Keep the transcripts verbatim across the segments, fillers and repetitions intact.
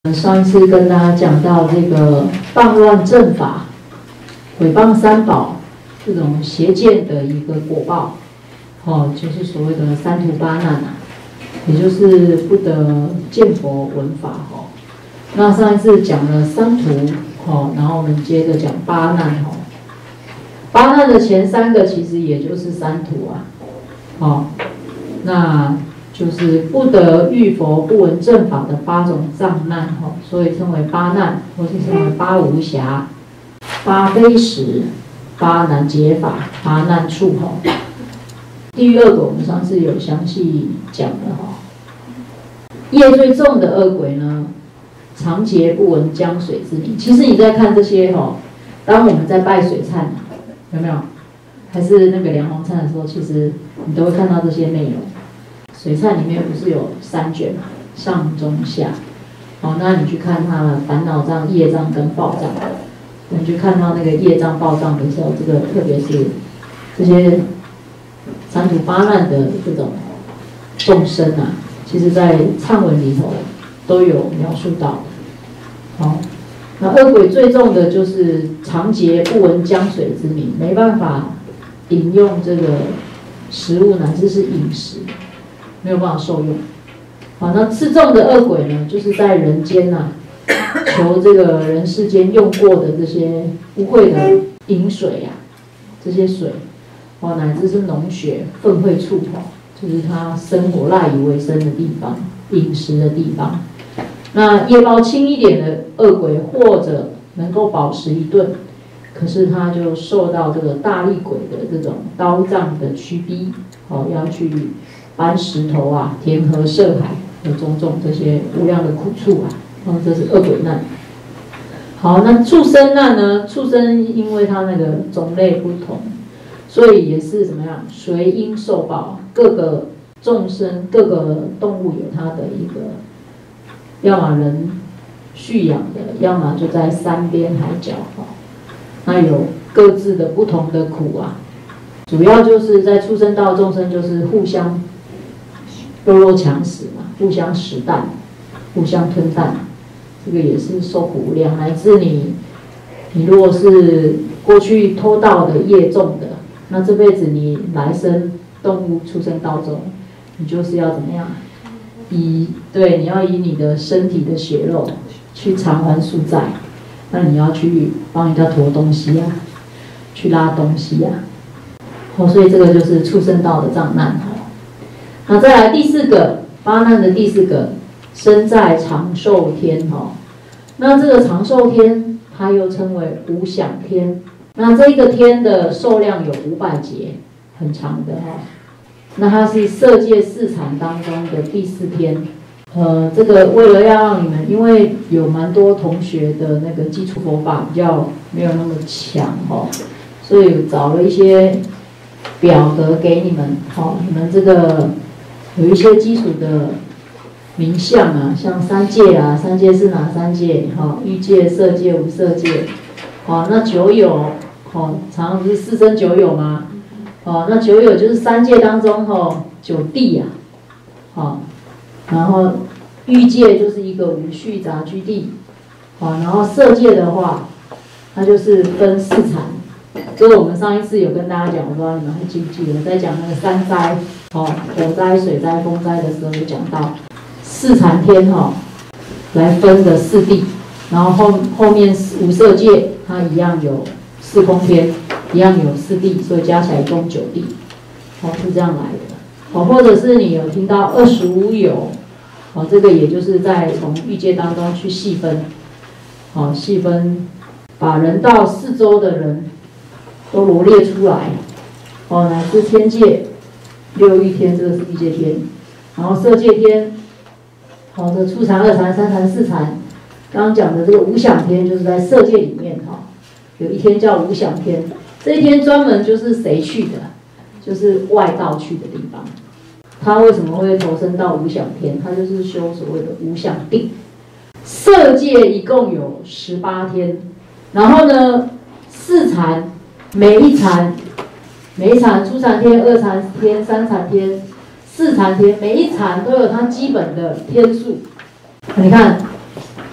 上一次跟大家讲到这个谤乱正法、毁谤三宝这种邪见的一个果报，哦，就是所谓的三途八难啊，也就是不得见佛闻法哦。那上一次讲了三途哦，然后我们接着讲八难哦。八难的前三个其实也就是三途啊，哦，那就是不得遇佛不闻正法的八种障难哈，所以称为八难，或是称为八无暇、八非时、八难解法、八难处哈。地狱恶鬼我们上次有详细讲的哈。业最重的恶鬼呢，常劫不闻江水之名。其实你在看这些哈，当我们在拜水忏，有没有？还是那个梁皇忏的时候，其实你都会看到这些内容。水忏里面不是有三卷嘛，上中下，哦，那你去看它的烦恼障、业障跟报障，你去看到那个业障、报障的时候，这个特别是这些三途八难的这种众生啊，其实在忏文里头都有描述到。好、哦，那恶鬼最重的就是常劫不闻江水之名，没办法饮用这个食物，乃至是饮食。没有办法受用，好，那次重的恶鬼呢，就是在人间呐、啊，求这个人世间用过的这些污秽的饮水啊，这些水，哦，乃至是脓血、粪秽处哦，就是他生活赖以为生的地方，饮食的地方。那业报轻一点的恶鬼，或者能够饱食一顿，可是他就受到这个大力鬼的这种刀杖的驱逼，哦，要去搬石头啊，填河涉海，有种种这些无量的苦处啊，哦，这是恶鬼难。好，那畜生难呢？畜生因为它那个种类不同，所以也是怎么样？随因受报，各个众生、各个动物有它的一个，要么人蓄养的，要么就在山边海角哈，那有各自的不同的苦啊。主要就是在畜生道众生就是互相弱肉强食嘛，互相食啖，互相吞啖，这个也是受苦无量。乃至你，你如果是过去偷盗的业重的，那这辈子你来生动物畜生道中，你就是要怎么样？以对，你要以你的身体的血肉去偿还宿债，那你要去帮人家驮东西啊，去拉东西啊。哦，所以这个就是畜生道的障难哈。那再来第四个八难的第四个，身在长寿天哈。那这个长寿天，它又称为无想天。那这个天的寿量有五百劫，很长的哈。那它是色界四禅当中的第四天。呃，这个为了要让你们，因为有蛮多同学的那个基础佛法比较没有那么强哈，所以找了一些表格给你们，好，你们这个有一些基础的名相啊，像三界啊，三界是哪三界？好，欲界、色界、无色界。好，那九有，好，常常不是四生九有吗？好，那九有就是三界当中吼九地啊，好，然后欲界就是一个无序杂居地，好，然后色界的话，它就是分四禅。这个我们上一次有跟大家讲，我不知道你们还记不记得，在讲那个三灾，哦，火灾、水灾、风灾的时候有讲到四禅天哈、哦，来分的四地，然后后后面无色界它一样有四空天，一样有四地，所以加起来一共九地，哦，是这样来的。哦，或者是你有听到二十五有，哦，这个也就是在从欲界当中去细分，哦，细分把人道四周的人都罗列出来，哦，乃至天界六欲天，这个是欲界天，然后色界天，好、哦，这初禅、二禅、三禅、四禅，刚刚讲的这个无想天就是在色界里面哈、哦，有一天叫无想天，这一天专门就是谁去的，就是外道去的地方。他为什么会投身到无想天？他就是修所谓的无想定。色界一共有十八天，然后呢，四禅。每一禅，每一禅初禅天、二禅天、三禅天、四禅天，每一禅都有它基本的天数。你看，初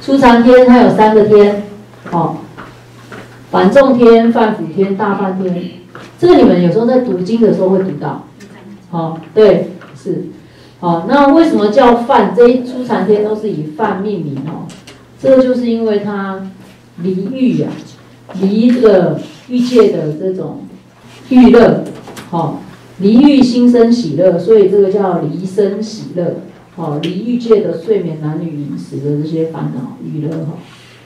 初禅天它有三个天，哦，反众天、犯辅天、大梵天。这个你们有时候在读经的时候会读到，好、哦，对，是，好、哦，那为什么叫梵？这一初禅天都是以梵命名哦，这个就是因为它离欲啊，离这个欲界的这种欲乐，好、哦，离欲心生喜乐，所以这个叫离生喜乐，好、哦，离欲界的睡眠、男女、饮食的这些烦恼欲乐哈，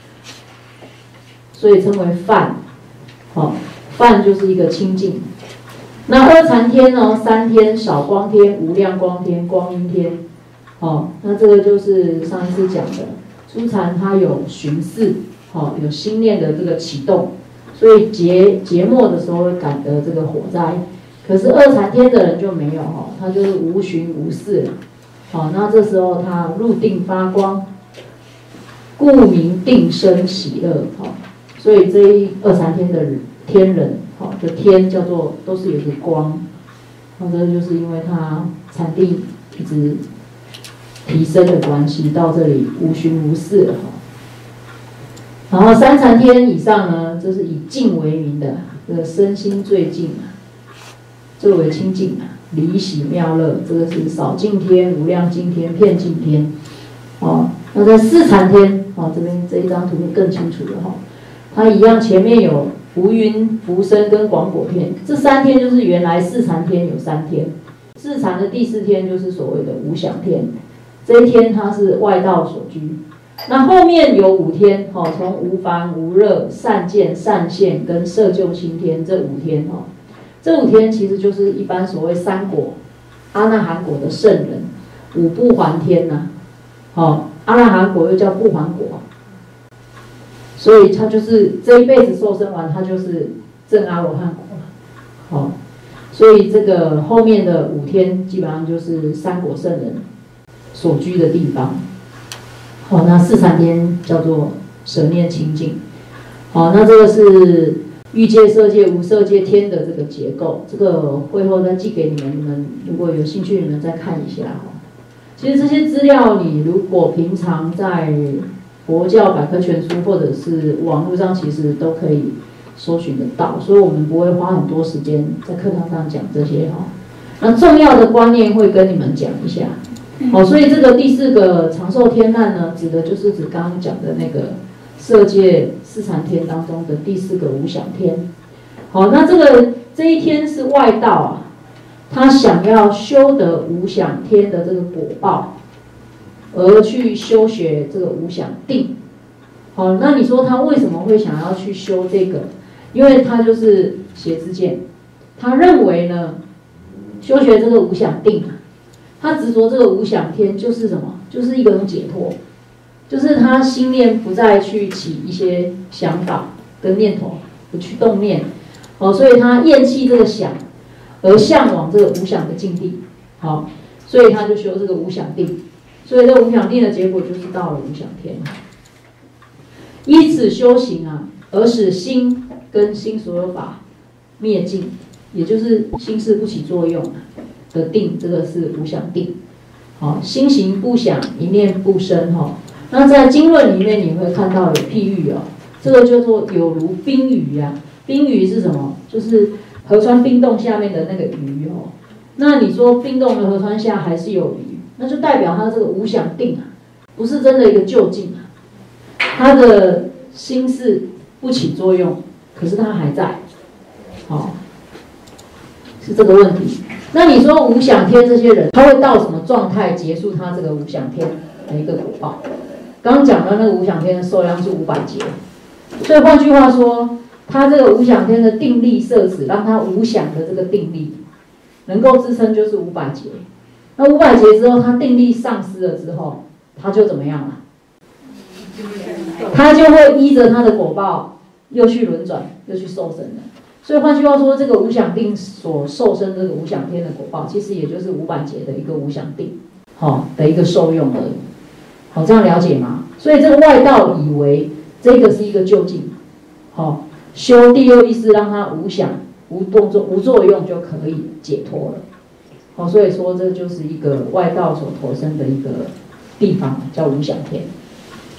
所以称为梵，好、哦。梵就是一个清净。那二禅天呢？三天：少光天、无量光天、光阴天。哦，那这个就是上一次讲的，初禅它有巡视，哦，有心念的这个启动，所以结结末的时候会感得这个火灾。可是二禅天的人就没有哈，他就是无寻无视了。好，那这时候他入定发光，故名定生喜乐。好，所以这一二禅天的人。天人，好的天叫做都是有一个光，那这就是因为它禅定一直提升的关系，到这里无寻无视了哈。然后三禅天以上呢，这是以净为名的，这个身心最净啊，最为清净啊，离喜妙乐，这个是少净天、无量净天、遍净天。哦，那在四禅天，哦这边这一张图片更清楚了哈，它一样前面有。浮云、浮生跟广果片，这三天就是原来四禅天有三天，四禅的第四天就是所谓的无想天，这一天它是外道所居。那后面有五天，哈，从无烦、无热、善见、善现跟摄救心天这五天，哈，这五天其实就是一般所谓三果、阿那含果的圣人，五不还天呐、啊，好，阿那含果又叫不还果。所以他就是这一辈子受生完，他就是证阿罗汉果了。好，所以这个后面的五天基本上就是三果圣人所居的地方。好，那四禅天叫做舍念清净。好，那这个是欲界、色界、无色界天的这个结构，这个会后再寄给你们，你们如果有兴趣，你们再看一下哈。其实这些资料你如果平常在佛教百科全书或者是网络上，其实都可以搜寻得到，所以我们不会花很多时间在课堂上讲这些哈。那重要的观念会跟你们讲一下。好，所以这个第四个长寿天难呢，指的就是指刚刚讲的那个色界四禅天当中的第四个无想天。好，那这个这一天是外道啊，他想要修得无想天的这个果报。而去修学这个无想定，好，那你说他为什么会想要去修这个？因为他就是邪知见，他认为呢，修学这个无想定，他执着这个无想天就是什么？就是一种解脱，就是他心念不再去起一些想法跟念头，不去动念，哦，所以他厌弃这个想，而向往这个无想的境地，好，所以他就修这个无想定。所以这无想定的结果就是到了无想天，依此修行啊，而使心跟心所有法灭尽，也就是心事不起作用的定，这个是无想定。好，心行不想，一念不生哈。那在经论里面你会看到有譬喻哦，这个叫做有如冰鱼啊。冰鱼是什么？就是河川冰洞下面的那个鱼哦。那你说冰洞的河川下还是有鱼？那就代表他这个无想定啊，不是真的一个究竟啊，他的心事不起作用，可是他还在，好、哦，是这个问题。那你说无想天这些人，他会到什么状态结束他这个无想天的一个果报？刚刚讲的那个无想天的寿量是五百劫，所以换句话说，他这个无想天的定力摄持，让他无想的这个定力能够支撑，就是五百劫。那五百劫之后，他定力丧失了之后，他就怎么样了？他就会依着他的果报，又去轮转，又去受生了。所以换句话说，这个无想定所受生这个无想天的果报，其实也就是五百劫的一个无想定，好、哦、的一个受用而已。好，这样了解吗？所以这个外道以为这个是一个究竟，好、哦，修第六意识让他无想、无动作、无作用就可以解脱了。好，所以说这就是一个外道所投生的一个地方，叫无想天。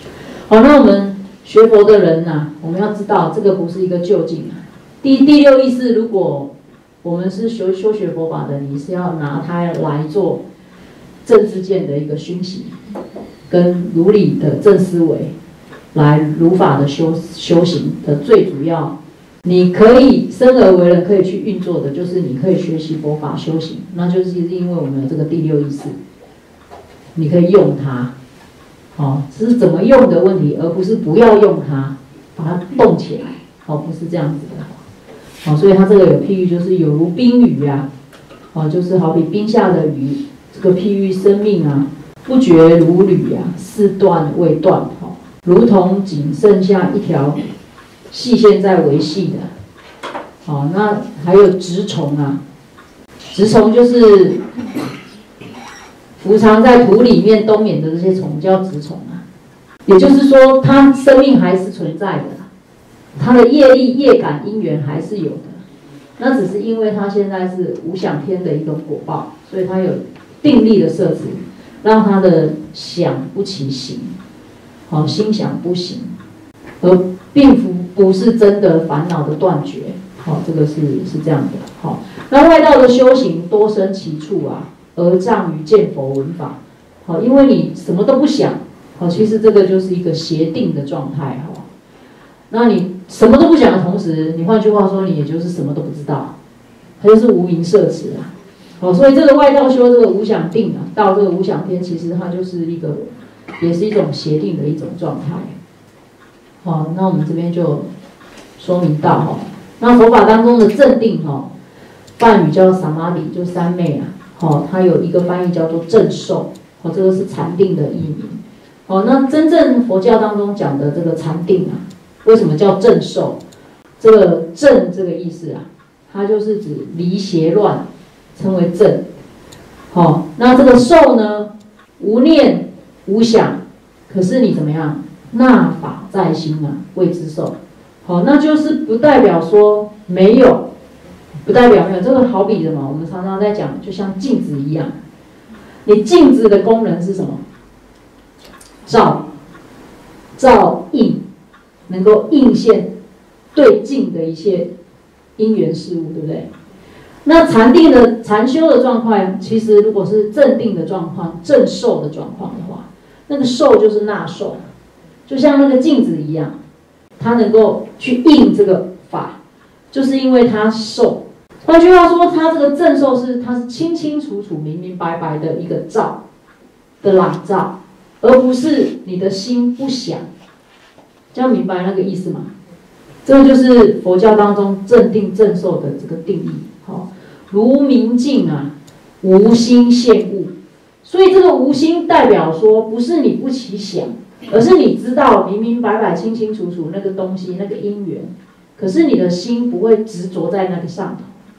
好，那我们学佛的人呐、啊，我们要知道这个不是一个究竟啊。第第六意识，如果我们是修修学佛法的，你是要拿它来做正知见的一个熏习，跟如理的正思维，来如法的修修行的最主要，你可以生而为人可以去运作的，就是你可以学习佛法修行，那就是因为我们有这个第六意识，你可以用它，哦，只是怎么用的问题，而不是不要用它，把它动起来，哦，不是这样子的。好，所以它这个有譬喻，就是有如冰雨啊，哦，就是好比冰下的雨，这个譬喻生命啊，不绝如缕啊，丝断未断，哦，如同仅剩下一条细线在维系的。好，那还有植虫啊，植虫就是伏藏在土里面冬眠的这些虫叫植虫啊，也就是说，它生命还是存在的。他的业力、业感、因缘还是有的，那只是因为他现在是无想天的一个果报，所以他有定力的摄持，让他的想不起行，好，心想不行，而并不不是真的烦恼的断绝，好，这个是是这样的，好，那外道的修行多生其处啊，而障于见佛闻法，好，因为你什么都不想，好，其实这个就是一个邪定的状态，哈。那你什么都不想的同时，你换句话说，你也就是什么都不知道，它就是无明摄持啊。哦，所以这个外道修这个无想定啊，到这个无想天，其实它就是一个，也是一种邪定的一种状态。好，那我们这边就说明到哈，那佛法当中的正定哈，梵语叫萨玛里，就三昧啊。好，它有一个翻译叫做正受，好，这个是禅定的译名。好，那真正佛教当中讲的这个禅定啊。为什么叫正受？这个正这个意思啊，它就是指离邪乱，称为正。好、哦，那这个受呢，无念无想，可是你怎么样？纳法在心啊，谓之受。好、哦，那就是不代表说没有，不代表没有。这个好比的嘛，我们常常在讲，就像镜子一样，你镜子的功能是什么？照，照映。能够映现对镜的一些因缘事物，对不对？那禅定的禅修的状况，其实如果是正定的状况、正受的状况的话，那个受就是纳受，就像那个镜子一样，它能够去映这个法，就是因为它受。换句话说，它这个正受是它是清清楚楚、明明白白的一个照的朗照，而不是你的心不想。这样明白那个意思吗？这个就是佛教当中正定正受的这个定义。好，如明镜啊，无心现物。所以这个无心代表说，不是你不起想，而是你知道明明白白、清清楚楚那个东西、那个因缘，可是你的心不会执着在那个上头，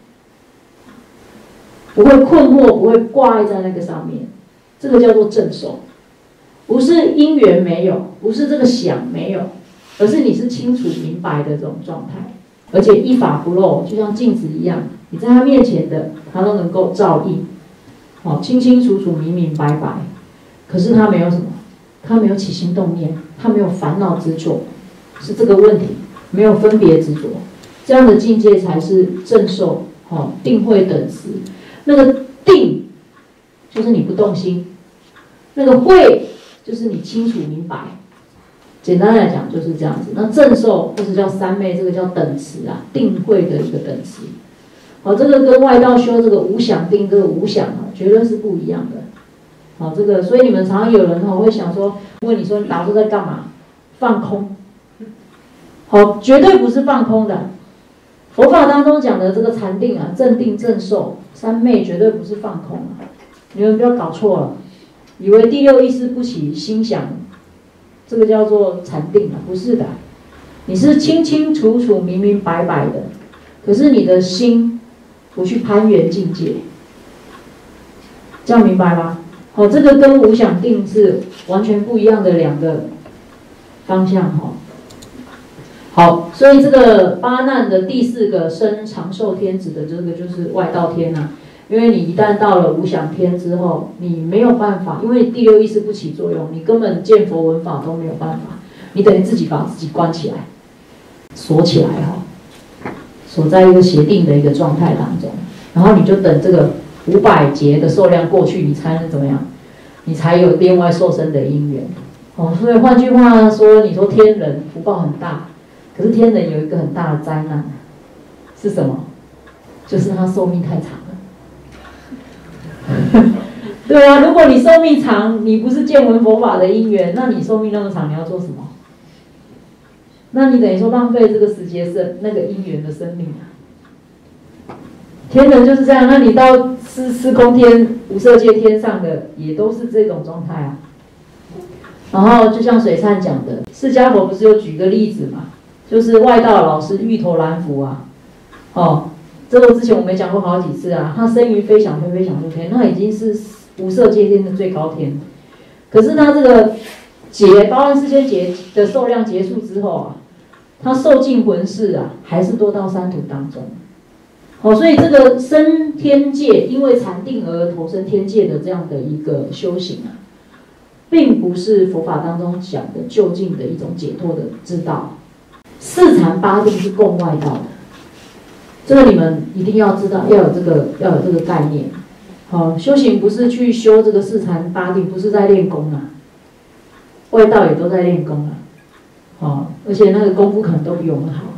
不会困惑，不会挂碍在那个上面。这个叫做正受，不是因缘没有，不是这个想没有。而是你是清楚明白的这种状态，而且一法不漏，就像镜子一样，你在他面前的，他都能够照应，哦，清清楚楚、明明白白。可是他没有什么，他没有起心动念，他没有烦恼执着，是这个问题，没有分别执着，这样的境界才是正受，哦，定慧等持。那个定就是你不动心，那个慧就是你清楚明白。简单来讲就是这样子。那正受或者叫三昧，这个叫等持啊，定慧的一个等持。好，这个跟外道修这个无想定，这个无想啊，绝对是不一样的。好，这个所以你们常常有人哈会想说，问你说你打坐在干嘛？放空。好，绝对不是放空的。佛法当中讲的这个禅定啊，正定正受三昧，绝对不是放空啊。你们不要搞错了，以为第六意识不起心想。这个叫做禅定啊，不是的，你是清清楚楚、明明白白的，可是你的心不去攀缘境界，这样明白吗？好，这个跟无想定是完全不一样的两个方向哈。好，所以这个八难的第四个生长寿天指的这个就是外道天呐、啊。因为你一旦到了无想天之后，你没有办法，因为第六意识不起作用，你根本见佛闻法都没有办法。 你等于自己把自己关起来，锁起来哈、哦，锁在一个协定的一个状态当中，然后你就等这个五百劫的寿量过去，你才能怎么样？你才有另外受生的因缘。哦，所以换句话说，你说天人福报很大，可是天人有一个很大的灾难，是什么？就是他寿命太长了。对啊，如果你寿命长，你不是见闻佛法的因缘，那你寿命那么长，你要做什么？那你等于说浪费这个时节生那个因缘的生命啊。天人就是这样，那你到司司空天、无色界天上的，也都是这种状态啊。然后就像水忏讲的，释迦佛不是有举个例子嘛，就是外道老师芋头蓝符啊，哦，这个之前我们讲过好几次啊，他生于飞翔天，飞翔入天，那已经是无色界天的最高天，可是他这个劫八万四千劫的寿量结束之后啊，他受尽魂世啊，还是堕到三途当中。哦，所以这个升天界，因为禅定而投生天界的这样的一个修行啊，并不是佛法当中讲的究竟的一种解脱的之道。四禅八定是共外道的，这个你们一定要知道，要有这个要有这个概念。好、哦，修行不是去修这个四禅八定，不是在练功啊，外道也都在练功啊。好、哦，而且那个功夫可能都比我们好。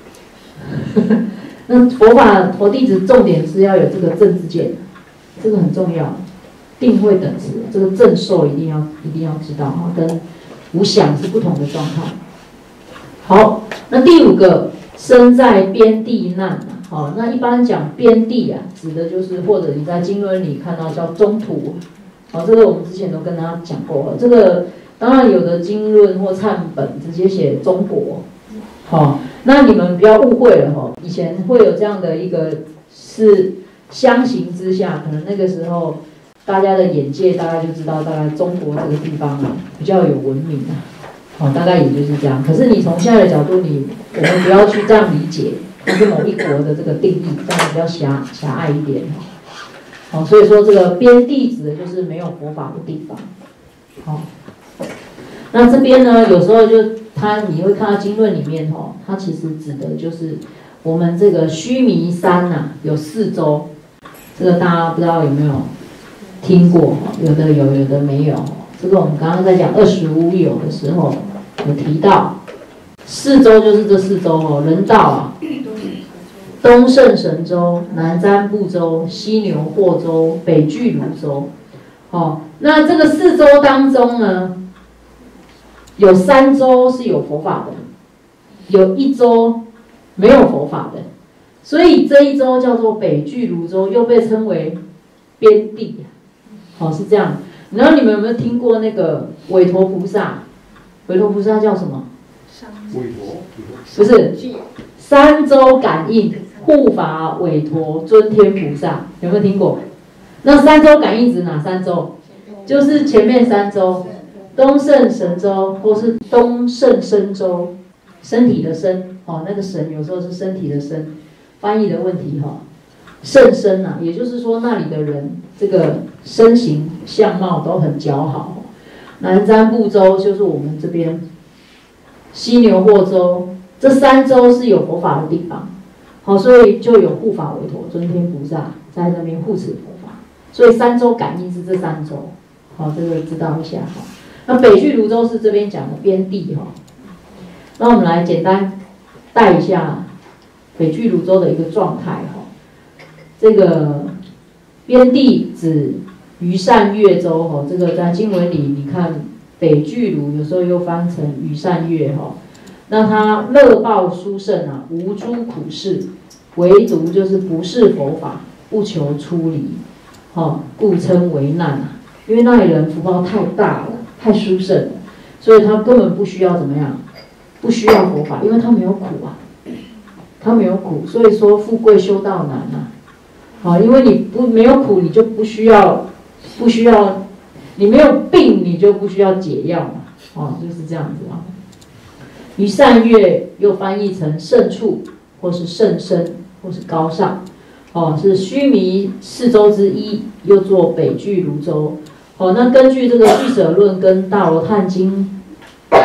那佛法佛弟子重点是要有这个正知见，这个很重要。定慧等持，这个正受一定要一定要知道哈，跟无想是不同的状态。好，那第五个身在边地难，好，那一般讲边地啊，指的就是或者你在经论里看到叫中土，好，这个我们之前都跟大家讲过了。这个当然有的经论或忏本直接写中国，好，那你们不要误会了哈，以前会有这样的一个是相形之下，可能那个时候大家的眼界大概就知道，大概中国这个地方啊比较有文明啊，好，大概也就是这样。可是你从现在的角度，你我们不要去这样理解，它是某一国的这个定义，这样比较狭狭隘一点哈。好，所以说这个边地指的就是没有佛法的地方。好，那这边呢，有时候就它你会看到经论里面哈，它其实指的就是我们这个须弥山呐、啊，有四周，这个大家不知道有没有听过？有的有，有的没有。这个我们刚刚在讲二十五有的时候有提到，四周就是这四周哦，人道啊，东胜神州、南瞻部洲、西牛霍州、北俱卢洲。哦，那这个四周当中呢，有三周是有佛法的，有一周没有佛法的，所以这一周叫做北俱卢洲，又被称为边地。好、哦，是这样。然后你们有没有听过那个韦陀菩萨？韦陀菩萨叫什么？韦陀不是三周感应护法韦陀尊天菩萨，有没有听过？那三周感应指哪三周？就是前面三周，东胜神州或是东胜身州，身体的身哦，那个神有时候是身体的身，翻译的问题哈、哦。甚深啊，也就是说那里的人这个身形相貌都很姣好。南瞻部洲就是我们这边，西牛霍州这三州是有佛法的地方，好，所以就有护法韦陀尊天菩萨在那边护持佛法，所以三州感应是这三州，好，这个知道一下哈。那北俱卢洲是这边讲的边地哈，那我们来简单带一下北俱卢洲的一个状态哈。这个边地指余善越州哈，这个在经文里你看北俱卢有时候又翻成余善越哈，那它乐报殊胜啊，无诸苦事，唯独就是不是佛法，不求出离，哦，故称为难啊，因为那里人福报太大了，太殊胜了，所以他根本不需要怎么样，不需要佛法，因为他没有苦啊，他没有苦，所以说富贵修道难啊。好，因为你不没有苦，你就不需要，不需要，你没有病，你就不需要解药嘛，哦，就是这样子啊。余善越又翻译成胜处，或是甚深，或是高尚，哦，是须弥四州之一，又作北俱卢洲。哦，那根据这个俱舍论跟大罗汉经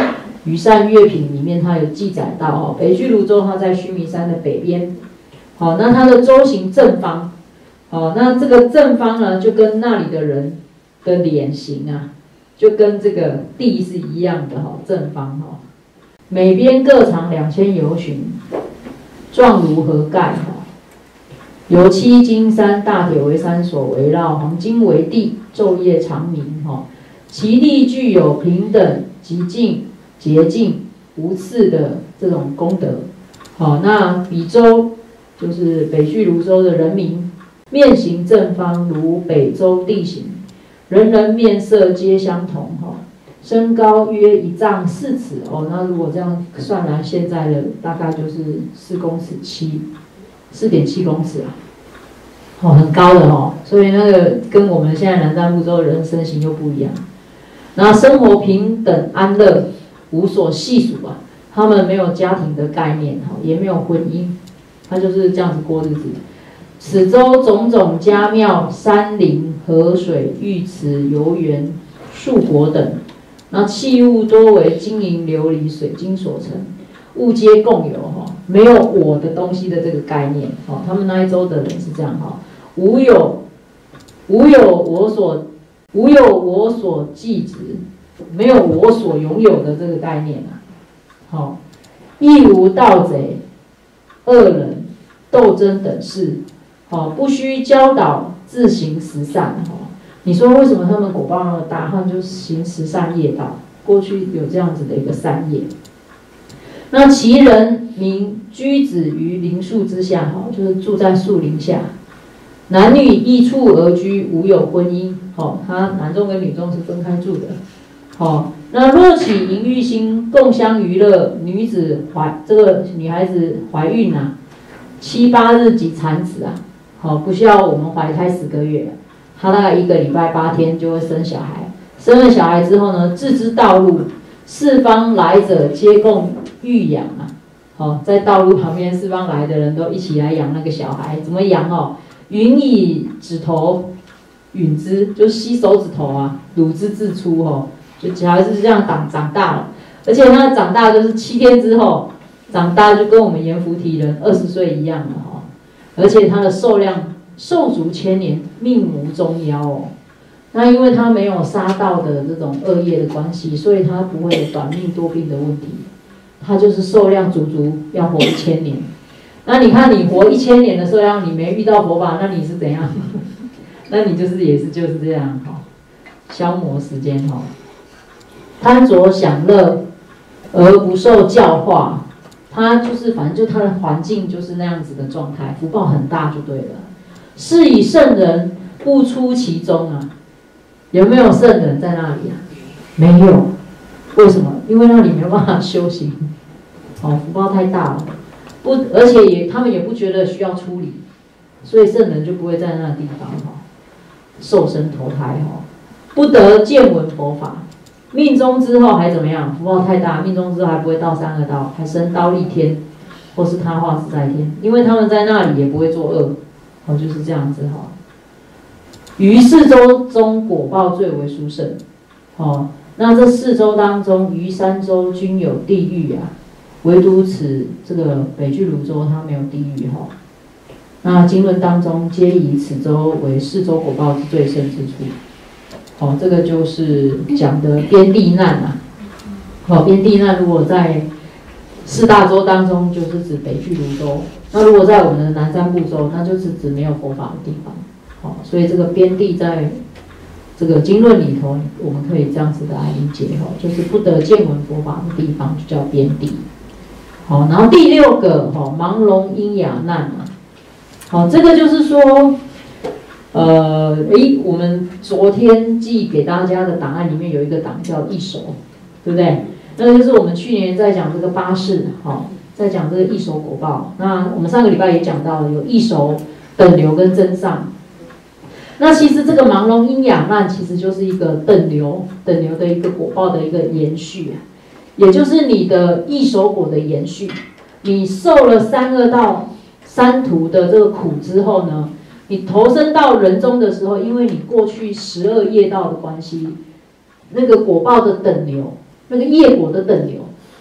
余善乐品》里面它有记载到哦，北俱泸州它在须弥山的北边，好，那它的州形正方，好，那这个正方呢，就跟那里的人的脸型啊，就跟这个地是一样的哈，正方哈，每边各长两千由旬，状如河盖哈。由七金山大铁围山所围绕，黄金为地，昼夜长明哈。其地具有平等、极净、洁净、无次的这种功德。好，那比州就是北俱泸州的人民，面形正方，如北州地形，人人面色皆相同哈。身高约一丈四尺哦，那如果这样算来，现在的大概就是四公尺七。四点七公尺啊，哦，很高的哦，所以那个跟我们现在南瞻部洲的人身形又不一样。然后生活平等安乐，无所细数啊，他们没有家庭的概念哈，也没有婚姻，他就是这样子过日子。此洲种种家庙、山林、河水、浴池、游园、树果等，那器物多为金银琉璃水晶所成。物皆共有哈，没有我的东西的这个概念哈。他们那一周的人是这样哈，无有无有我所无有我所寄值，没有我所拥有的这个概念啊。好，亦无盗贼、恶人、斗争等事，好，不需教导，自行十善哈。你说为什么他们果报那么大？他们就行十善业道，过去有这样子的一个善业。那其人民居止于林树之下，哈，就是住在树林下，男女一处而居，无有婚姻，好，他男众跟女众是分开住的，好，那若起淫欲心，共相娱乐，女子怀这个女孩子怀孕啊，七八日即产子啊，好，不需要我们怀胎十个月，她大概一个礼拜八天就会生小孩，生了小孩之后呢，自知道路，四方来者皆共育养啊，好，在道路旁边四方来的人都一起来养那个小孩，怎么养哦？允以指头吮之，就是吸手指头啊，乳汁自出哦，就小孩子这样长长大了，而且他长大就是七天之后长大就跟我们阎浮提人二十岁一样了哈，而且他的寿量寿足千年，命无终夭哦。那因为他没有杀盗的这种恶业的关系，所以他不会有短命多病的问题。他就是寿量足足要活一千年。那你看你活一千年的寿量，你没遇到佛法，那你是怎样？那你就是也是就是这样哈，消磨时间哈。贪着享乐而不受教化，他就是反正就他的环境就是那样子的状态，福报很大就对了。是以圣人不出其中啊。有没有圣人在那里啊？没有，为什么？因为那里没有办法修行，哦，福报太大了，不，而且也他们也不觉得需要处理，所以圣人就不会在那个地方哈，受生投胎哈，不得见闻佛法，命中之后还怎么样？福报太大，命中之后还不会到三恶道，还升刀立天，或是他化自在天，因为他们在那里也不会作恶，哦，就是这样子哈。于四洲中果报最为殊胜，哦，那这四洲当中，于三洲均有地狱啊，唯独此这个北俱泸州它没有地狱哈。那经论当中皆以此洲为四洲果报之最胜之处，哦，这个就是讲的边地难啊，哦，边地难如果在四大洲当中，就是指北俱泸州；那如果在我们的南瞻部洲，那就是指没有佛法的地方。好，所以这个边地在这个经论里头，我们可以这样子的来理解哈，就是不得见闻佛法的地方就叫边地。好，然后第六个哈，盲聋喑哑难啊。好，这个就是说，呃，诶，我们昨天寄给大家的档案里面有一个档叫一熟，对不对？那个就是我们去年在讲这个八世，好，在讲这个一熟果报。那我们上个礼拜也讲到了，有一熟、等流跟真上。那其实这个盲聋喑哑难其实就是一个等流等流的一个果报的一个延续啊，也就是你的异熟果的延续。你受了三恶道三途的这个苦之后呢，你投身到人中的时候，因为你过去十二业道的关系，那个果报的等流，那个业果的等流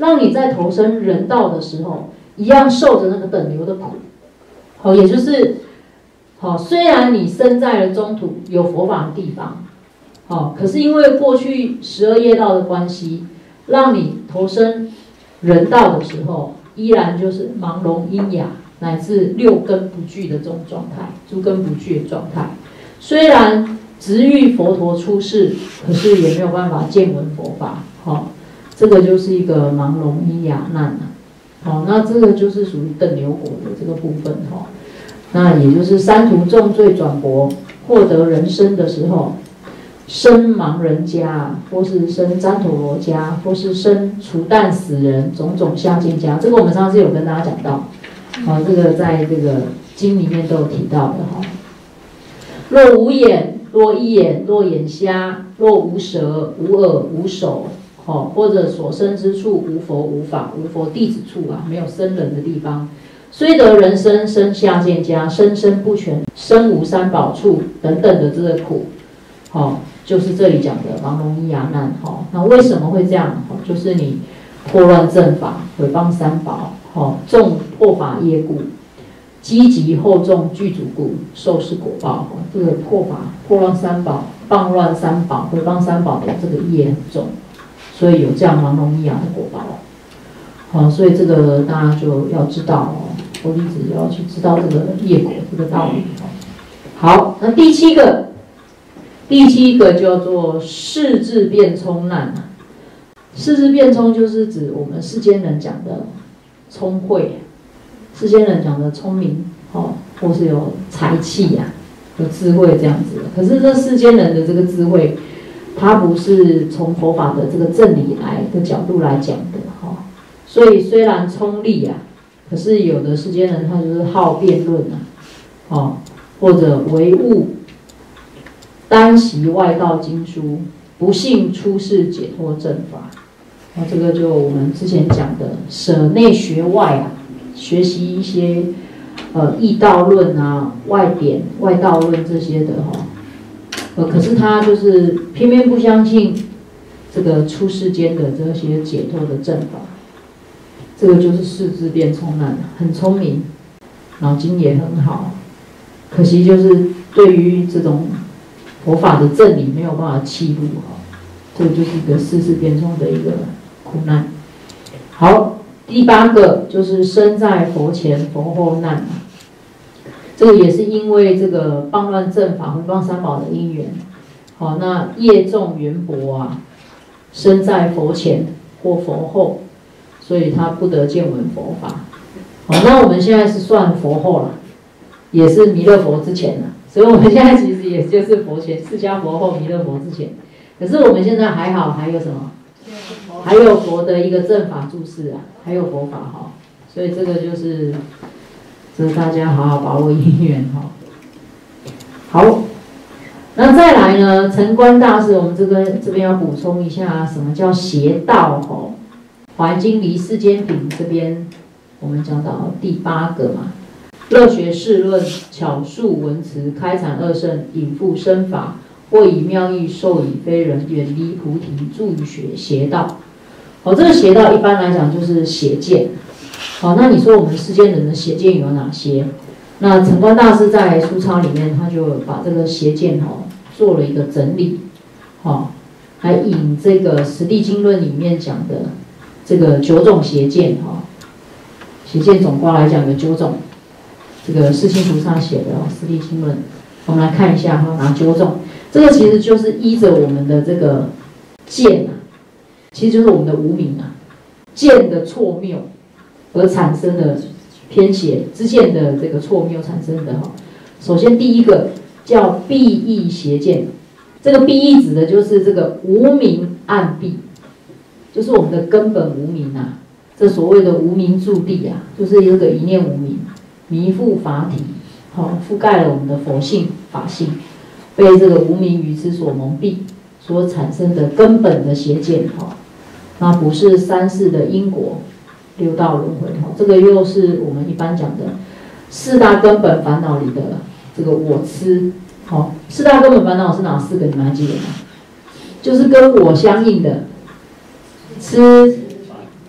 让你在投身人道的时候，一样受着那个等流的苦。好，也就是，好，虽然你身在了中土有佛法的地方，好，可是因为过去十二业道的关系，让你投身人道的时候，依然就是盲聋喑哑，乃至六根不具的这种状态，诸根不具的状态。虽然直遇佛陀出世，可是也没有办法见闻佛法。好，这个就是一个盲聋喑哑难啊。好，那这个就是属于等流果的这个部分哈。那也就是三途重罪转薄，获得人身的时候，生盲人家，或是生旃陀罗家，或是生除弹死人，种种下贱家。这个我们上次有跟大家讲到，好，这个在这个经里面都有提到的哈。若无眼，若一眼，若眼瞎，若无舌，无耳，无手。哦，或者所生之处无佛无法，无佛弟子处啊，没有僧人的地方，虽得人身，生下贱家，生生不全，身无三宝处等等的这个苦，哦，就是这里讲的盲聋喑哑难。哦，那为什么会这样？哦，就是你破乱正法，毁谤三宝，哦，重破法业故，积极厚重具足故，受是果报。哦，这个破法、破乱三宝、谤乱三宝、毁谤三宝的这个业很重。所以有这样盲聋喑哑的果报，好，所以这个大家就要知道哦，佛弟子要去知道这个业果这个道理哦。好，那第七个，第七个叫做世智辩聪难。世智辩聪就是指我们世间人讲的聪慧，世间人讲的聪明哦，或是有才气呀、啊，有智慧这样子。可是这世间人的这个智慧，它不是从佛法的这个正理来的角度来讲的哈，所以虽然聪利啊，可是有的世间人他就是好辩论啊，哦，或者唯物单习外道经书，不信出世解脱正法。哦，这个就我们之前讲的舍内学外啊，学习一些呃异道论啊、外典、外道论这些的哈。呃，可是他就是偏偏不相信这个出世间的这些解脱的正法，这个就是世智辩聪难，很聪明，脑筋也很好，可惜就是对于这种佛法的正理没有办法契入哈，这个就是一个世智辩聪的一个苦难。好，第八个就是身在佛前佛后难。这个也是因为这个谤乱正法、毁谤三宝的因缘，好，那业重缘薄啊，身在佛前或佛后，所以他不得见闻佛法。好，那我们现在是算佛后了，也是弥勒佛之前了，所以我们现在其实也就是佛前，释迦佛后，弥勒佛之前。可是我们现在还好，还有什么？还有佛的一个正法注释啊，还有佛法哈，所以这个就是。这大家好好把握因缘哈。好，那再来呢？澄观大师，我们这个这边要补充一下，什么叫邪道？哈，《华严经》离世间品这边，我们讲到第八个嘛，乐学世论，巧述文辞，开阐二圣，引复生法，或以妙义授以非人，远离菩提，助于学邪道。好，这个邪道一般来讲就是邪见。好，那你说我们世间人的邪见有哪些？那澄观大师在书抄里面，他就把这个邪见哈做了一个整理，好，还引这个《十地经论》里面讲的这个九种邪见哈，邪见总括来讲有九种，这个世亲菩萨写的哦，《十地经论》，我们来看一下哈，哪九种？这个其实就是依着我们的这个见啊，其实就是我们的无明啊，见的错谬。而产生的偏邪之见的这个错谬产生的哈，首先第一个叫蔽义邪见，这个蔽义指的就是这个无明暗蔽，就是我们的根本无明啊，这所谓的无明住地啊，就是一个一念无明，迷覆法体，好，覆盖了我们的佛性法性，被这个无明愚痴所蒙蔽，所产生的根本的邪见哈，那不是三世的因果。六道轮回哈，这个又是我们一般讲的四大根本烦恼里的这个我痴。好，四大根本烦恼是哪四个？你们还记得吗？就是跟我相应的痴、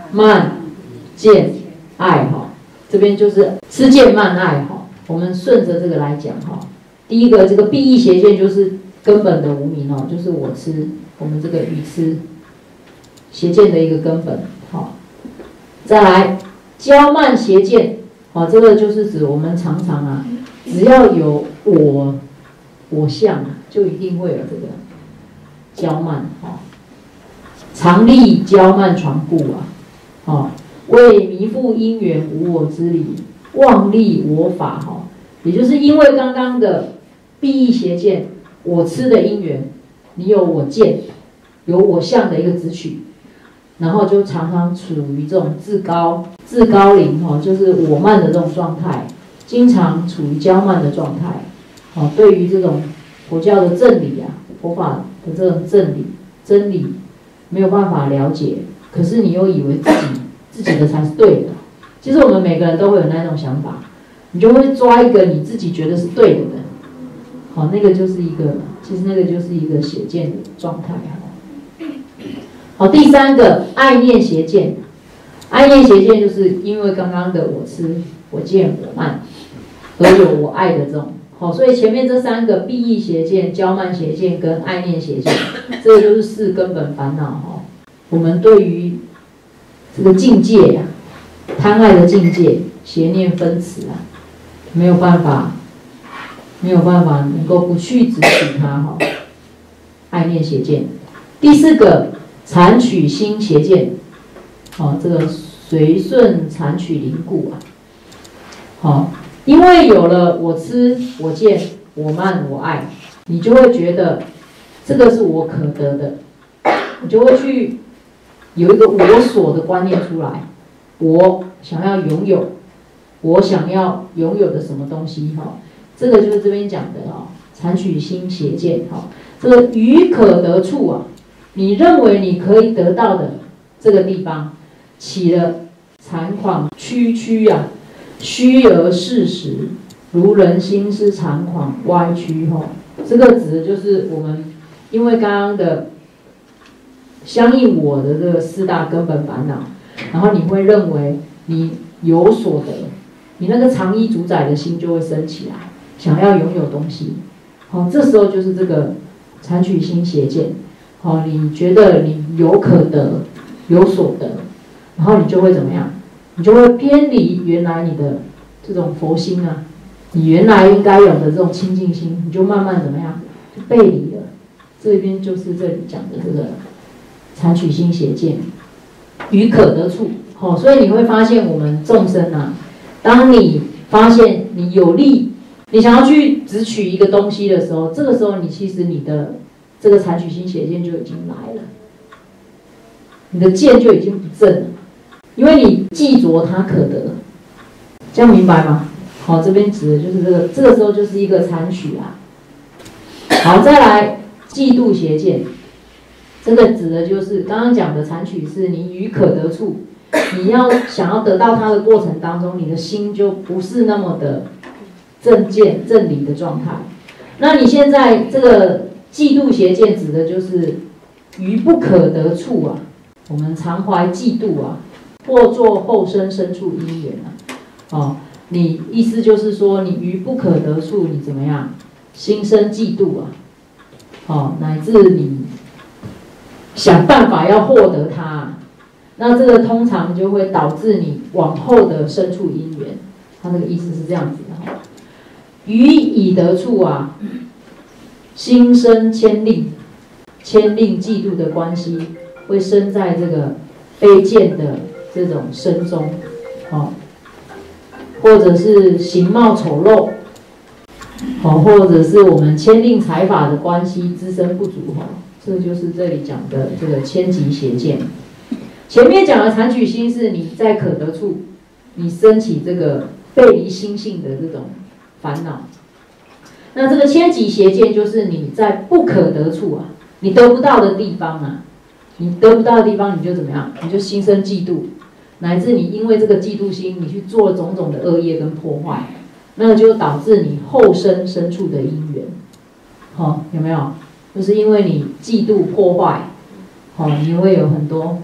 慢、见、爱哈，这边就是知见慢爱哈。我们顺着这个来讲哈。第一个这个必异邪见就是根本的无明哦，就是我痴，我们这个愚痴邪见的一个根本。好，再来骄慢邪见，好，这个就是指我们常常啊，只要有我我相，就一定会有这个骄慢哈。常立骄慢传故啊，哦，为迷覆因缘无我之理，妄立我法哈，也就是因为刚刚的必异邪见，我痴的因缘，你有我见，有我相的一个执取，然后就常常处于这种自高自高临哈，就是我慢的这种状态，经常处于骄慢的状态，哦，对于这种佛教的正理啊，佛法的这种正理真理。没有办法了解，可是你又以为自己自己的才是对的。其实我们每个人都会有那种想法，你就会抓一个你自己觉得是对的的，好，那个就是一个，其实那个就是一个邪见的状态。好，第三个爱念邪见，爱念邪见就是因为刚刚的我痴、我见、我慢，而有我爱的这种。好，所以前面这三个必异邪见、骄慢邪见跟爱念邪见，这个就是四根本烦恼哈。我们对于这个境界呀、啊，贪爱的境界、邪念分此啊，没有办法，没有办法能够不去执取它哈。爱念邪见，第四个残取心邪见，好，这个随顺残取灵故啊，好。因为有了我痴、我见、我慢、我爱，你就会觉得这个是我可得的，你就会去有一个我所的观念出来，我想要拥有，我想要拥有的什么东西哈，这个就是这边讲的啊，残取心邪见哈，这个于可得处啊，你认为你可以得到的这个地方，起了残狂区区啊。虚而事实，如人心是残狂歪曲吼，这个指的就是我们因为刚刚的相应我的这个四大根本烦恼，然后你会认为你有所得，你那个常依主宰的心就会升起来，想要拥有东西，好，这时候就是这个残取心邪见，好，你觉得你有可得，有所得，然后你就会怎么样？你就会偏离原来你的这种佛心啊，你原来应该有的这种清净心，你就慢慢怎么样，就背离了。这边就是这里讲的这个残取心邪见，于可得处。好、哦，所以你会发现我们众生啊，当你发现你有力，你想要去执取一个东西的时候，这个时候你其实你的这个残取心邪见就已经来了，你的见就已经不正了。因为你记着它可得，这样明白吗？好，这边指的就是这个，这个时候就是一个残取啊。好，再来嫉妒邪见，这个指的就是刚刚讲的残取，是你于可得处，你要想要得到它的过程当中，你的心就不是那么的正见正理的状态。那你现在这个嫉妒邪见指的就是于不可得处啊，我们常怀嫉妒啊。或作后生生处因缘啊，哦，你意思就是说，你于不可得处，你怎么样，心生嫉妒啊，哦，乃至你想办法要获得它，那这个通常就会导致你往后的生处因缘，他那个意思是这样子的哈。于已得处啊，心生牵令，牵令嫉妒的关系会生在这个卑贱的。这种身中，哦，或者是形貌丑陋，哦，或者是我们牵令财法的关系资身不足，哈、哦，这就是这里讲的这个千极邪见。前面讲的残取心是你在可得处，你升起这个背离心性的这种烦恼。那这个千极邪见就是你在不可得处啊，你得不到的地方啊，你得不到的地方你就怎么样？你就心生嫉妒。乃至你因为这个嫉妒心，你去做种种的恶业跟破坏，那就导致你后生生处的因缘，好、哦，有没有？就是因为你嫉妒破坏，好、哦，你会有很多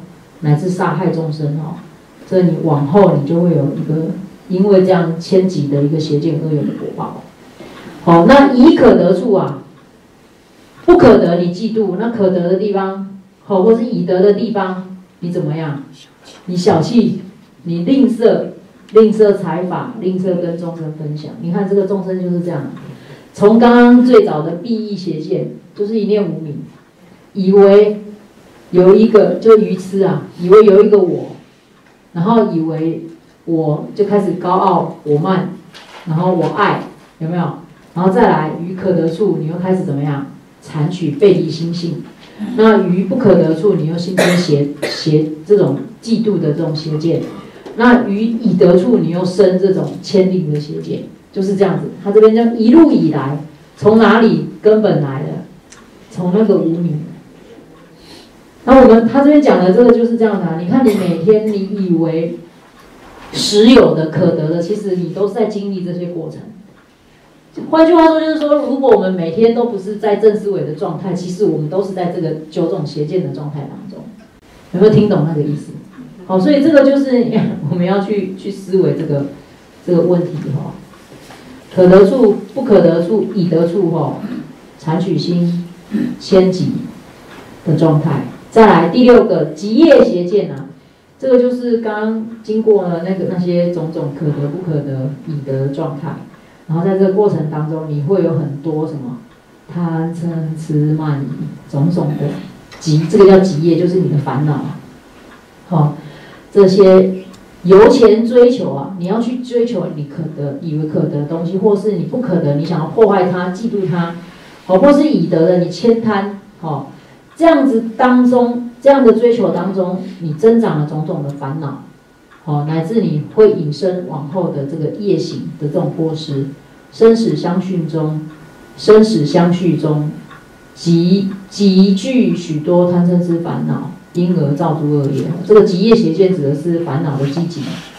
乃至杀害众生哦，这你往后你就会有一个因为这样千级的一个邪见而有的果报。好，那以可得处啊，不可得你嫉妒，那可得的地方，好，或是已得的地方，你怎么样？你小气，你吝啬，吝啬财法，吝啬跟众生分享。你看这个众生就是这样，从刚刚最早的避异邪见，就是一念无明，以为有一个就愚痴啊，以为有一个我，然后以为我就开始高傲我慢，然后我爱，有没有？然后再来于可得处，你又开始怎么样？采取背离心性。那于不可得处，你又心生邪邪这种嫉妒的这种邪见。那于已得处，你又生这种牵令的邪见，就是这样子。他这边叫一路以来，从哪里根本来的？从那个无明。那我们他这边讲的这个就是这样的、啊。你看你每天你以为实有的可得的，其实你都是在经历这些过程。换句话说，就是说，如果我们每天都不是在正思维的状态，其实我们都是在这个九种邪见的状态当中。有没有听懂那个意思？好，所以这个就是我们要去去思维这个这个问题哈。可得处、不可得处、已得处哈，采取心千级的状态。再来第六个极业邪见啊，这个就是刚刚经过了那个那些种种可得、不可得、已得的状态。然后在这个过程当中，你会有很多什么贪嗔痴慢疑种种的极，这个叫极业，就是你的烦恼啊。好、哦，这些由前追求啊，你要去追求你可得、以为可得的东西，或是你不可得，你想要破坏它、嫉妒它，好、哦，或是已得的你悭贪，好、哦，这样子当中，这样的追求当中，你增长了种种的烦恼。好，乃至你会引申往后的这个业行的这种过失，生死相续中，生死相续中，集集聚许多贪嗔痴烦恼，因而造诸恶业。这个极业邪见指的是烦恼的积集。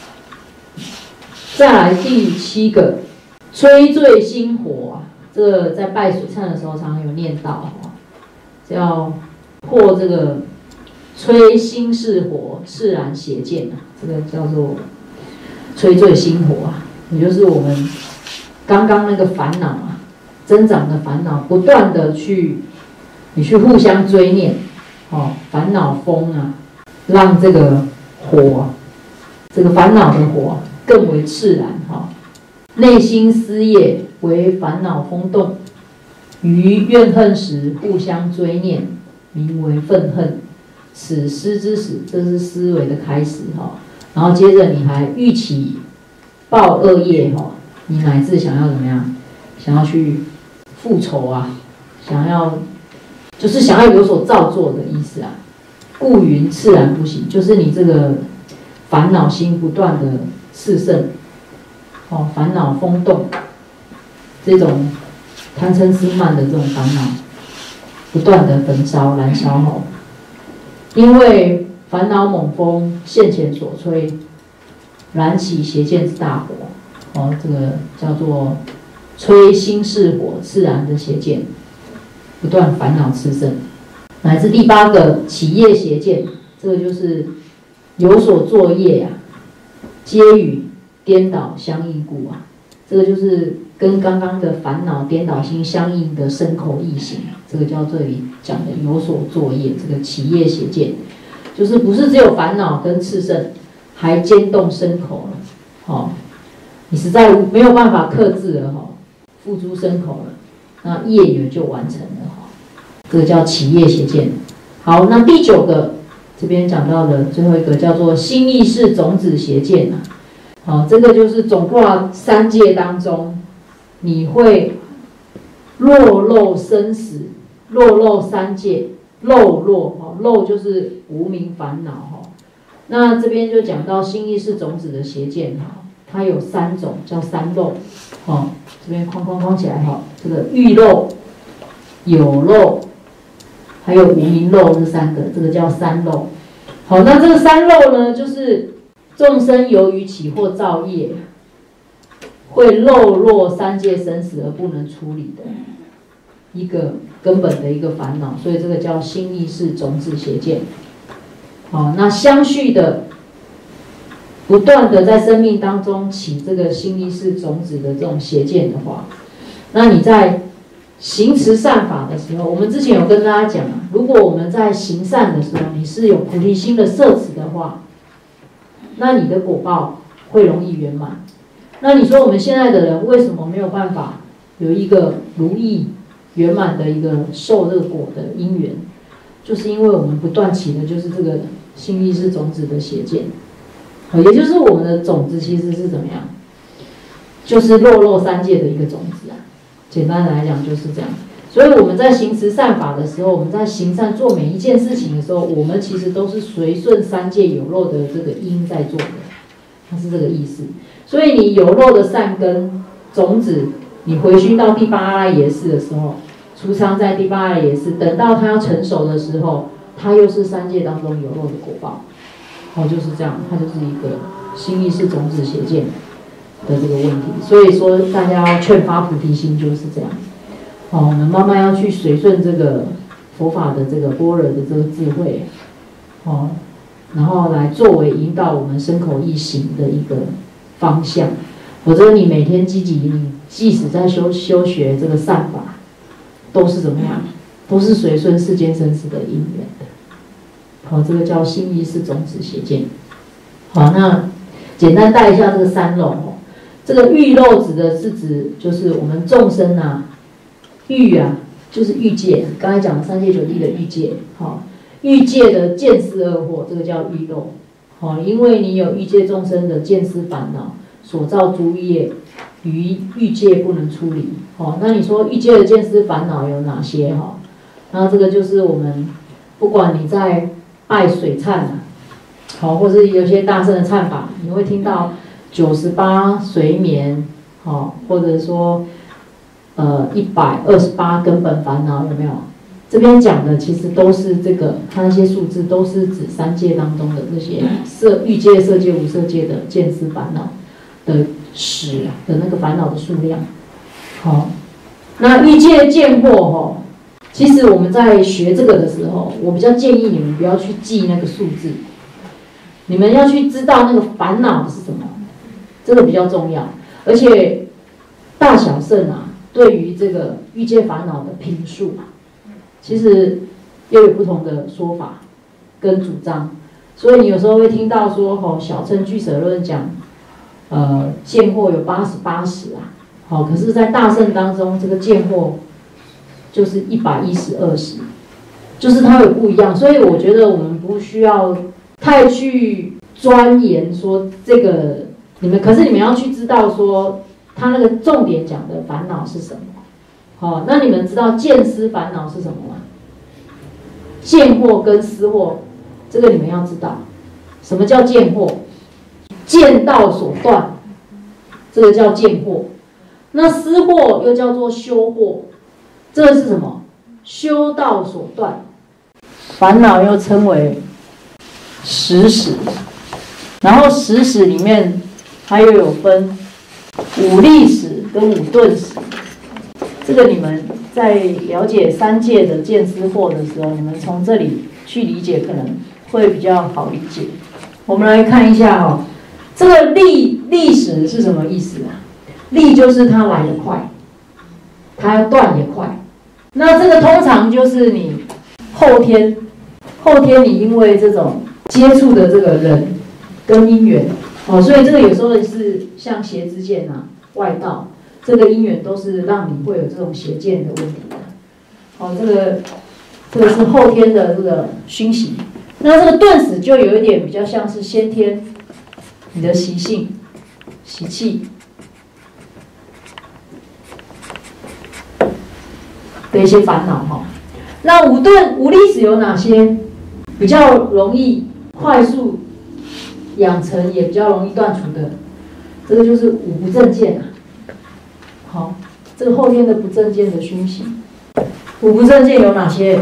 再来第七个，摧罪心火啊，这个在拜水忏的时候常常有念到，叫破这个。摧心是火，炽然邪见啊，这个叫做摧罪心火啊，也就是我们刚刚那个烦恼啊，增长的烦恼，不断的去，你去互相追念，哦，烦恼风啊，让这个火，这个烦恼的火更为炽然哈、哦，内心思业为烦恼风动，于怨恨时互相追念，名为愤恨。此思之始，这是思维的开始哈。然后接着你还欲起报恶业哈，你乃至想要怎么样？想要去复仇啊，想要就是想要有所造作的意思啊。故云炽然不息，就是你这个烦恼心不断的炽盛，哦，烦恼风动，这种贪嗔痴慢的这种烦恼，不断的焚烧燃烧哦。因为烦恼猛风现前所摧，燃起邪见之大火，哦，这个叫做摧心是火，炽然的邪见，不断烦恼炽盛。乃至第八个起业邪见，这个就是有所作业啊，皆与颠倒相应故啊，这个就是跟刚刚的烦恼颠倒心相应的身口意行，这个叫这里讲的有所作业，这个起业邪见，就是不是只有烦恼跟炽盛，还兼动身口了，哦，你实在没有办法克制了哈、哦，付诸身口了，那业也就完成了哈、哦，这个叫起业邪见。好，那第九个这边讲到的最后一个叫做心意识种子邪见啊，好，这个就是总括三界当中。你会落漏生死，落漏三界，漏落哈，漏就是无明烦恼哈。那这边就讲到心意识种子的邪见哈，它有三种，叫三漏，哈，这边框框框起来哈，这个欲漏、有漏，还有无明漏这三个，这个叫三漏。好，那这个三漏呢，就是众生由于起或造业。会漏落三界生死而不能处理的一个根本的一个烦恼，所以这个叫心意识种子邪见。 好，那相续的，不断的在生命当中起这个心意识种子的这种邪见的话，那你在行持善法的时候，我们之前有跟大家讲啊，如果我们在行善的时候，你是有菩提心的摄持的话，那你的果报会容易圆满。那你说我们现在的人为什么没有办法有一个如意圆满的一个受这个果的因缘？就是因为我们不断起的就是这个心意识种子的邪见，也就是我们的种子其实是怎么样？就是落落三界的一个种子啊。简单的来讲就是这样。所以我们在行持善法的时候，我们在行善做每一件事情的时候，我们其实都是随顺三界有漏的这个因在做的，它是这个意思。所以你有漏的善根种子，你回熏到第八阿赖耶识的时候，储藏在第八阿赖耶识，等到它要成熟的时候，它又是三界当中有漏的果报。哦，就是这样，它就是一个心意识种子邪见的这个问题。所以说，大家要劝发菩提心就是这样。哦，我们慢慢要去随顺这个佛法的这个般若的这个智慧，哦，然后来作为引导我们身口意行的一个方向。否则你每天积极，你即使在修修学这个善法，都是怎么样？都是随顺世间生死的因缘的。好，这个叫心意识种子邪见。好，那简单带一下这个三漏。哦，这个欲漏指的是指就是我们众生啊，欲啊就是欲界，刚才讲的三界九地的欲界。好，欲界的见思二惑，这个叫欲漏。好，因为你有欲界众生的见思烦恼所造诸业，于欲界不能出离。好，那你说欲界的见思烦恼有哪些？哈，那这个就是我们不管你在拜水忏啊，好，或是有些大圣的忏法，你会听到九十八随眠，好，或者说呃一百二十八根本烦恼，有没有？这边讲的其实都是这个，它那些数字都是指三界当中的这些色欲界、色界、无色界的见思烦恼的始的那个烦恼的数量。好，那欲界见惑哈。其实我们在学这个的时候，我比较建议你们不要去记那个数字，你们要去知道那个烦恼是什么，这个比较重要。而且大小圣啊，对于这个欲界烦恼的评述啊，其实又有不同的说法跟主张。所以你有时候会听到说，吼、哦，小乘俱舍论讲，呃，见惑有八十八十啊，好、哦，可是，在大圣当中，这个见惑就是一百一十二十，就是它有不一样，所以我觉得我们不需要太去钻研说这个你们，可是你们要去知道说它那个重点讲的烦恼是什么。好、哦，那你们知道见思烦恼是什么吗？见惑跟思惑，这个你们要知道，什么叫见惑？见道所断，这个叫见惑。那思惑又叫做修惑。这个是什么？修道所断，烦恼又称为十使，然后十使里面它又有分五力使跟五顿使。这个你们在了解三界的见思惑的时候，你们从这里去理解可能会比较好理解。我们来看一下哦，这个力力使是什么意思啊？力就是它来得快，它要断也快。那这个通常就是你后天，后天你因为这种接触的这个人跟因缘，哦，所以这个有时候是像邪知见啊、外道，这个因缘都是让你会有这种邪见的问题的。哦，这个这个是后天的这个熏习。那这个顿使就有一点比较像是先天你的习性、习气的一些烦恼哈。那五顿五力使有哪些？比较容易快速养成，也比较容易断除的，这个就是五不正见啊。好，这个后天的不正见的熏习，五不正见有哪些？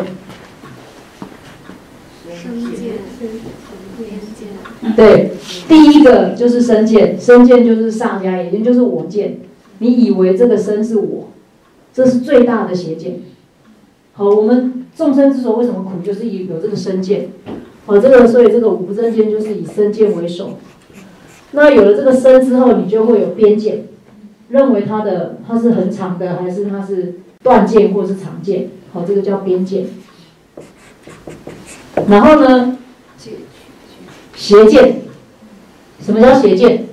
身见、边见。 对，第一个就是身见，身见就是上家，也就是我见。你以为这个身是我，这是最大的邪见。好，我们众生之所以为什么苦，就是有这个身见。 哦，这个所以这个五不正见就是以身见为首。那有了这个身之后，你就会有边见，认为它的它是很长的，还是它是断见或是长见？好，这个叫边见。然后呢，邪见。什么叫邪见？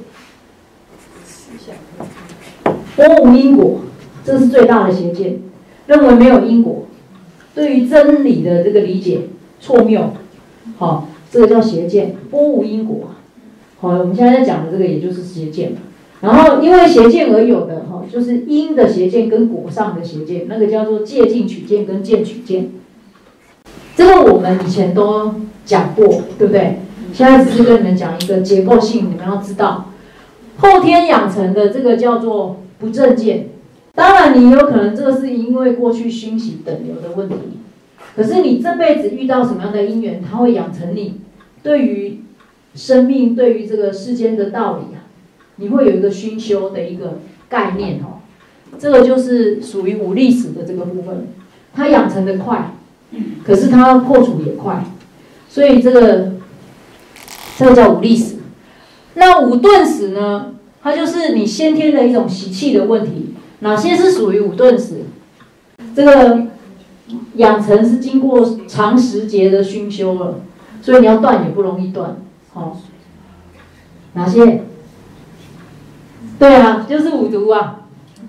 波无因果，这是最大的邪见，认为没有因果，对于真理的这个理解错谬，好，这个叫邪见，波无因果。好，我们现在在讲的这个也就是邪见。然后因为邪见而有的哈，就是因的邪见跟果上的邪见，那个叫做借境取见跟见取见。这个我们以前都讲过，对不对？现在只是跟你们讲一个结构性，你们要知道，后天养成的这个叫做不正见。当然，你有可能这个是因为过去熏习等流的问题，可是你这辈子遇到什么样的因缘，它会养成你对于生命、对于这个世间的道理啊，你会有一个熏修的一个概念哦。这个就是属于五历史的这个部分，它养成的快，可是它破除也快，所以这个。这个叫五历史。那五顿史呢？它就是你先天的一种习气的问题。哪些是属于五顿史？这个养成是经过长时节的熏修了，所以你要断也不容易断。哦，哪些？对啊，就是五毒啊，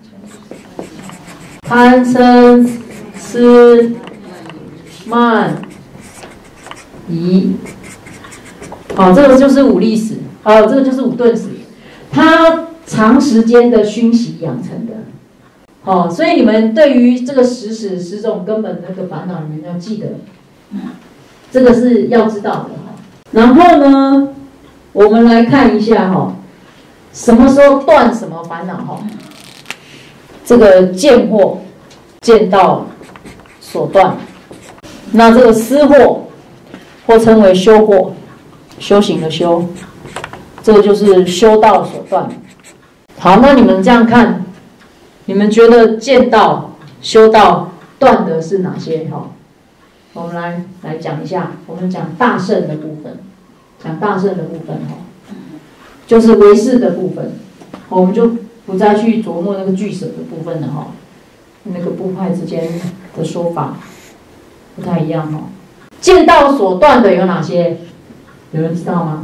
贪嗔痴慢疑。好，这个就是五历史，好，这个就是五顿史，它长时间的熏习养成的。好，所以你们对于这个十史十种根本那个烦恼，你们要记得，这个是要知道的。然后呢，我们来看一下哈，什么时候断什么烦恼哈？这个见惑，见道所断。那这个思惑，或称为修惑。修行的修，这个就是修道所断。好，那你们这样看，你们觉得见道、修道断的是哪些？哈，我们来来讲一下。我们讲大乘的部分，讲大乘的部分哈，就是唯识的部分，我们就不再去琢磨那个俱舍的部分了哈。那个部派之间的说法不太一样哈。见道所断的有哪些？有人知道吗？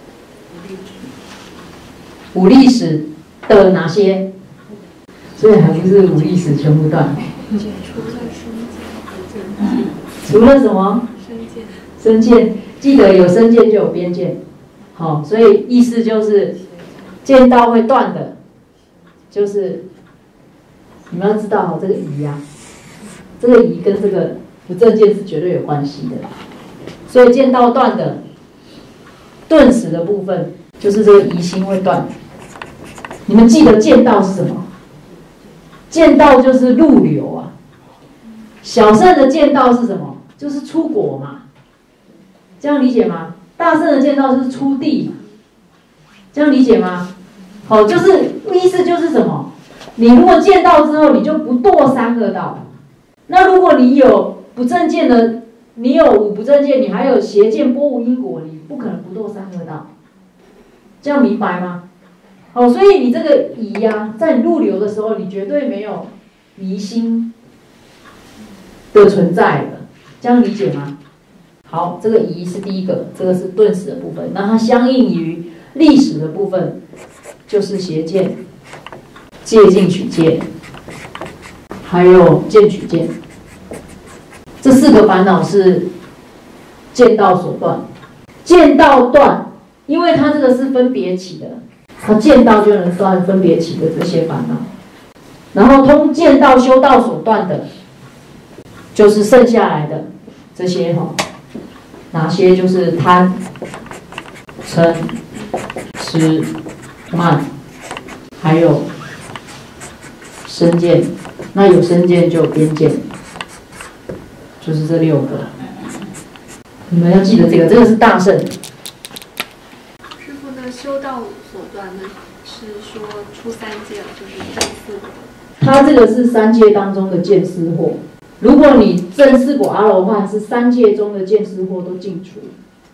五历史的哪些？所以还不是五历史全部断。除了什么？身见，记得有身见就有边见。好，所以意思就是见道会断的，就是你们要知道这个疑啊，这个疑跟这个不正见是绝对有关系的。所以见道断的。顿时的部分就是这个疑心会断。你们记得见道是什么？见道就是入流啊。小乘的见道是什么？就是出果嘛。这样理解吗？大乘的见道就是出地嘛。这样理解吗？好，就是意思就是什么？你如果见道之后，你就不堕三恶道。那如果你有不正见的，你有五不正见，你还有邪见波无因果，你不可能不堕三恶道。这样明白吗？好，所以你这个疑呀、啊，在你入流的时候，你绝对没有疑心的存在了。这样理解吗？好，这个疑是第一个，这个是顿时的部分。那它相应于历史的部分，就是邪见、借境取见，还有见取见。这四个烦恼是见道所断。见道断，因为它这个是分别起的，它见道就能断分别起的这些烦恼。然后通见道修道所断的，就是剩下来的这些哈，哪些就是贪、嗔、痴、慢，还有身见。那有身见就有边见。就是这六个，你们要记得这个，这个是大乘。 师父的修道所断的是说出三界了，就是正四果。 它这个是三界当中的见思惑。如果你正四果阿罗汉是三界中的见思惑都尽除，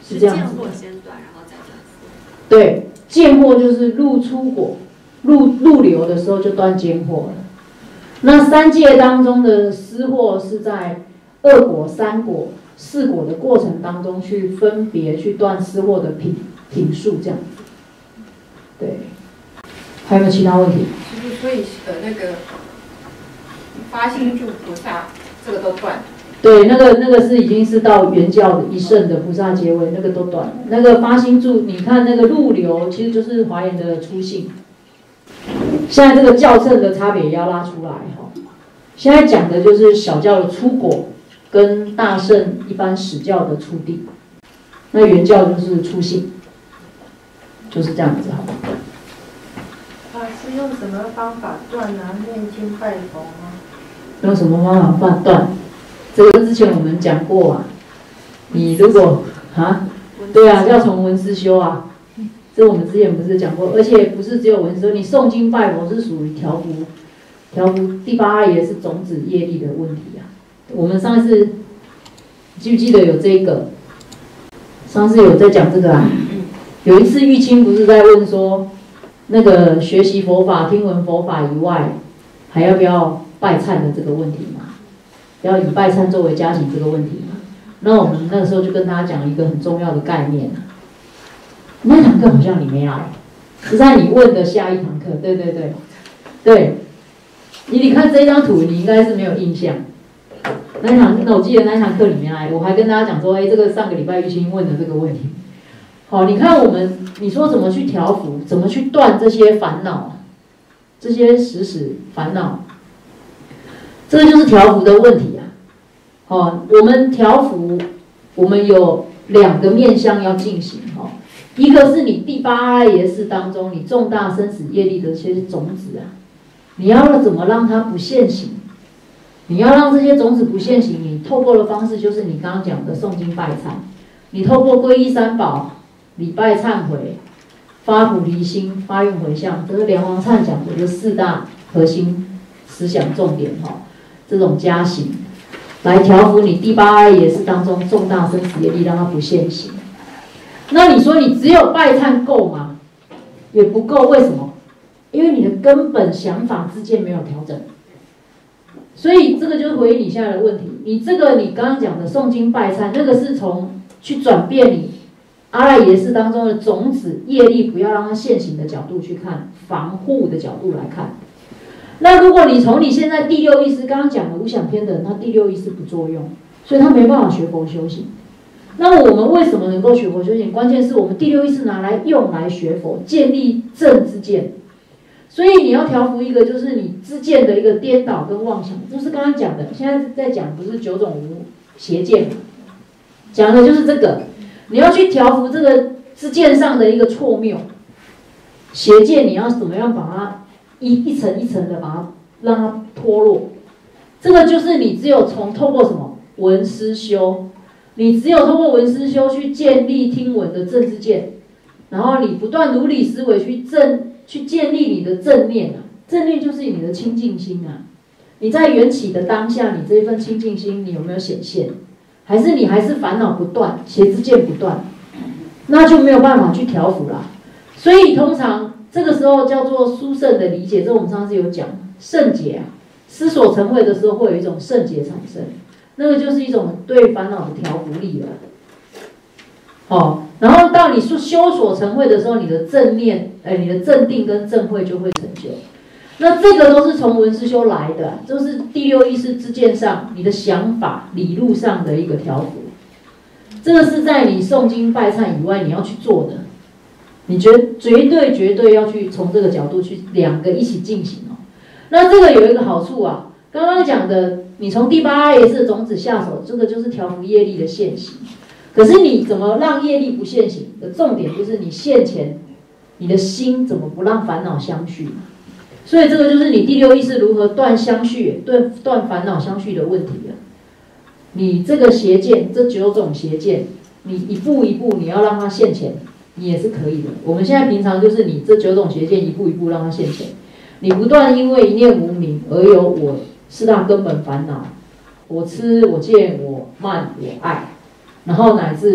是这样子。 见货先断，然后再断丝。 对，见货就是入出果，入入流的时候就断间货了。那三界当中的丝货是在二果、三果、四果的过程当中去分别去断丝货的品品数这样子。对，还有没有其他问题？ 就是所以呃那个发心助菩萨这个都断。 对，那个那个是已经是到原教的一圣的菩萨结尾，那个都断了。那个发心助，你看那个入流，其实就是华严的初性。现在这个教圣的差别也要拉出来哈。现在讲的就是小教的初果，跟大圣一般始教的初地。那原教就是初性，就是这样子哈。 法师用什么方法断啊？念经拜佛吗？ 用什么方法断？这个之前我们讲过啊。你如果啊，对啊，要从文思修啊。这我们之前不是讲过，而且不是只有文思修，你诵经拜佛是属于调伏，调伏第八阿也是种子业力的问题啊。我们上次记不记得有这个？上次有在讲这个啊。有一次玉清不是在问说，那个学习佛法、听闻佛法以外，还要不要拜忏的这个问题嘛？要以拜忏作为加行这个问题嘛？那我们那个时候就跟大家讲一个很重要的概念啊。那堂课好像你没来，是在你问的下一堂课。对对对，对，你你看这张图，你应该是没有印象。那堂那我记得那堂课里面来，我还跟大家讲说，哎，这个上个礼拜玉清问的这个问题。好，你看我们，你说怎么去调伏，怎么去断这些烦恼，这些时时烦恼，这个就是调伏的问题啊。哦，我们调伏，我们有两个面向要进行哈。一个是你第八阿耶识当中，你重大生死业力的这些种子啊，你要怎么让它不现行？你要让这些种子不现行，你透过的方式就是你刚刚讲的诵经拜忏，你透过皈依三宝、礼拜忏悔、发菩提心、发愿回向，这是莲王忏讲的这四大核心思想重点哈。这种加行来调伏你第八阿耶识当中重大生死业力，让它不现行。那你说你只有拜忏够吗？也不够，为什么？因为你的根本想法之间没有调整，所以这个就是回应你现在的问题。你这个你刚刚讲的诵经拜忏，那个是从去转变你阿赖耶识当中的种子业力，不要让它现行的角度去看，防护的角度来看。那如果你从你现在第六意识刚刚讲的无想偏的人，他第六意识不作用，所以他没办法学佛修行。那我们为什么能够学佛修行？关键是我们第六意识拿来用来学佛，建立正知见。所以你要调伏一个，就是你知见的一个颠倒跟妄想，就是刚刚讲的。现在在讲不是九种无邪见，讲的就是这个。你要去调伏这个知见上的一个错谬邪见，你要怎么样把它一一层一层的把它让它脱落？这个就是你只有从透过什么闻思修。你只有通过闻思修去建立听闻的正知见，然后你不断如理思维去正去建立你的正念啊，正念就是你的清净心啊。你在缘起的当下，你这一份清净心，你有没有显现？还是你还是烦恼不断，邪知见不断，那就没有办法去调伏啦。所以通常这个时候叫做殊胜的理解，这我们上次有讲，胜解啊，思所成慧的时候会有一种胜解产生。那个就是一种对烦恼的调伏力了，哦，然后到你修所成慧的时候，你的正念，哎，你的正定跟正慧就会成就。那这个都是从闻思修来的，就是第六意识知见上，你的想法理路上的一个调伏。这个是在你诵经拜忏以外你要去做的，你绝绝对绝对要去从这个角度去两个一起进行哦。那这个有一个好处啊，刚刚讲的。你从第八阿耶识的种子下手，这个就是调伏业力的现行。可是你怎么让业力不现行的重点就是你现前，你的心怎么不让烦恼相续？所以这个就是你第六意识如何断相续、断断烦恼相续的问题了。你这个邪见，这九种邪见，你一步一步你要让它现前，你也是可以的。我们现在平常就是你这九种邪见一步一步让它现前，你不断因为一念无明而有我。四大根本烦恼，我痴我见我慢我爱，然后乃至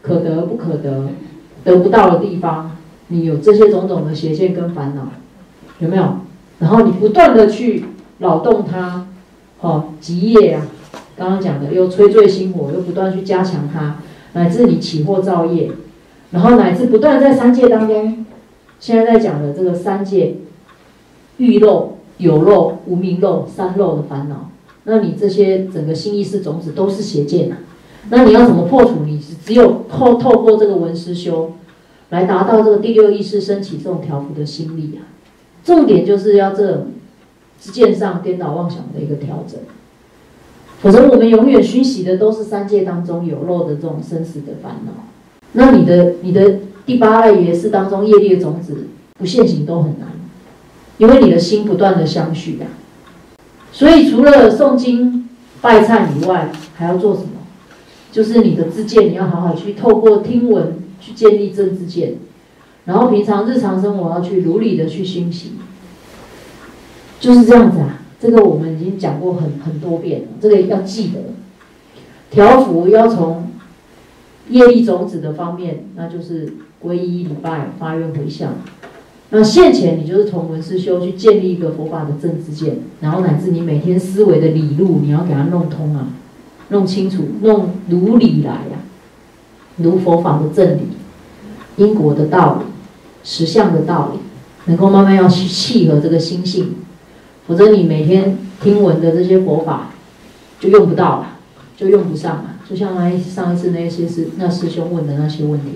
可得不可得，得不到的地方，你有这些种种的邪见跟烦恼，有没有？然后你不断的去扰动它，哦，积业啊，刚刚讲的又吹坠心火，又不断去加强它，乃至你起惑造业，然后乃至不断在三界当中，现在在讲的这个三界，欲漏、有漏、无明漏、三漏的烦恼，那你这些整个心意识种子都是邪见啊。那你要怎么破除？你只有透透过这个闻思修，来达到这个第六意识升起这种调伏的心力啊。重点就是要这种知见上颠倒妄想的一个调整，否则我们永远熏习的都是三界当中有漏的这种生死的烦恼。那你的你的第八爱也是当中业力的种子不现行都很难，因为你的心不断的相续啊。所以除了诵经拜忏以外，还要做什么？就是你的知见，你要好好去透过听闻去建立正知见，然后平常日常生活要去如理的去熏习，就是这样子啊。这个我们已经讲过很很多遍了，这个要记得。调伏要从业力种子的方面，那就是皈依礼拜、发愿回向。那现前你就是从闻思修去建立一个佛法的正知见，然后乃至你每天思维的理路，你要给它弄通啊。弄清楚，弄如理来呀、啊，如佛法的正理、因果的道理、实相的道理，能够慢慢要去契合这个心性，否则你每天听闻的这些佛法就用不到了，就用不上了。就像那上一次那些师那师兄问的那些问题，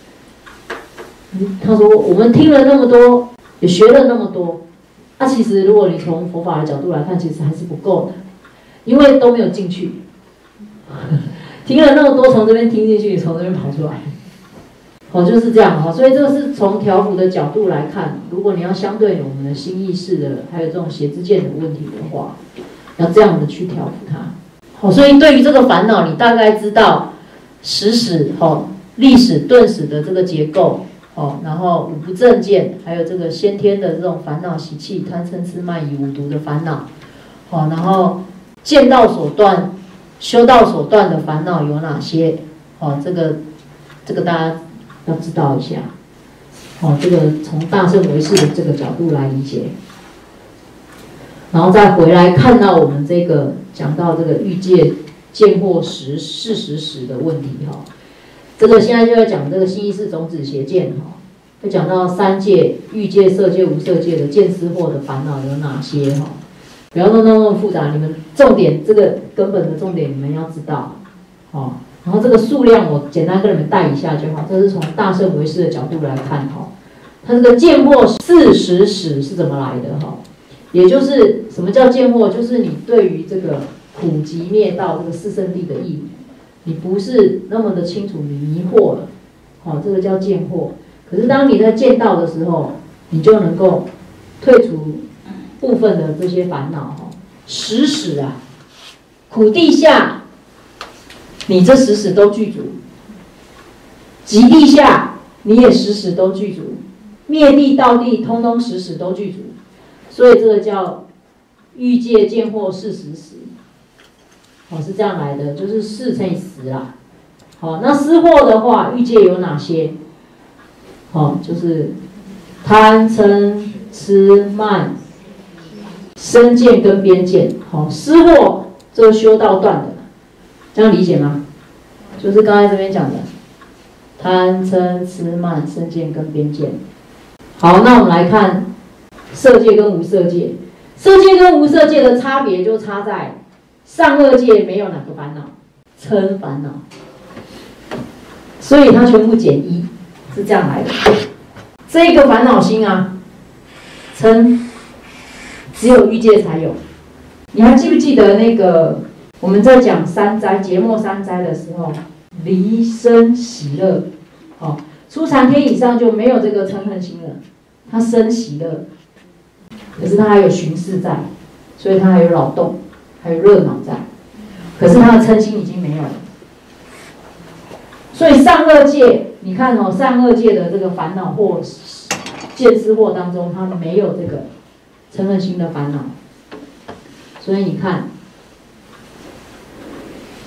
他说我们听了那么多，也学了那么多，啊，其实如果你从佛法的角度来看，其实还是不够的，因为都没有进去。听了那么多，从这边听进去，从这边跑出来，哦，就是这样哈。所以这个是从调伏的角度来看，如果你要相对我们的心意识的，还有这种邪知见的问题的话，要这样的去调伏它。好，所以对于这个烦恼，你大概知道时始、哦历史、顿始的这个结构，哦，然后五不正见，还有这个先天的这种烦恼习气、贪嗔痴慢疑五毒的烦恼，好，然后见道所断。修道所断的烦恼有哪些？哦，这个这个大家要知道一下。哦，这个从大乘唯识的这个角度来理解，然后再回来看到我们这个讲到这个欲界见惑识事实识的问题哈。这个现在就要讲这个心意识种子邪见哈，会讲到三界欲界、色界、无色界的见思惑的烦恼有哪些哈。不要弄那么复杂，你们重点这个根本的重点你们要知道，哦，然后这个数量我简单跟你们带一下就好。这是从大乘唯识的角度来看哈，它这个见惑事实识是怎么来的哈？也就是什么叫见惑？就是你对于这个苦集灭道这个四圣谛的义理，你不是那么的清楚，你迷惑了，好，这个叫见惑。可是当你在见道的时候，你就能够退除部分的这些烦恼哈，时时啊，苦地下，你这时时都具足；极地下，你也时时都具足；灭地、道地，通通时时都具足。所以这个叫欲界见惑事实时，哦，是这样来的，就是四乘以十啦。好，那思惑的话，欲界有哪些？好，就是贪嗔痴慢。身见跟边见，好，思惑这个修道断的，这样理解吗？就是刚才这边讲的贪嗔痴慢身见跟边见。好，那我们来看色界跟无色界，色界跟无色界的差别就差在上二界没有哪个烦恼，嗔烦恼，所以它全部减一，是这样来的。这个烦恼心啊，嗔。只有欲界才有。你还记不记得那个我们在讲三灾节末三灾的时候，离生喜乐，哦，出禅天以上就没有这个嗔恨心了，他生喜乐，可是他还有寻视在，所以他还有扰动，还有热恼在，可是他的嗔心已经没有了。所以上二界，你看哦，上二界的这个烦恼或见思惑当中，他没有这个嗔恨心的烦恼，所以你看，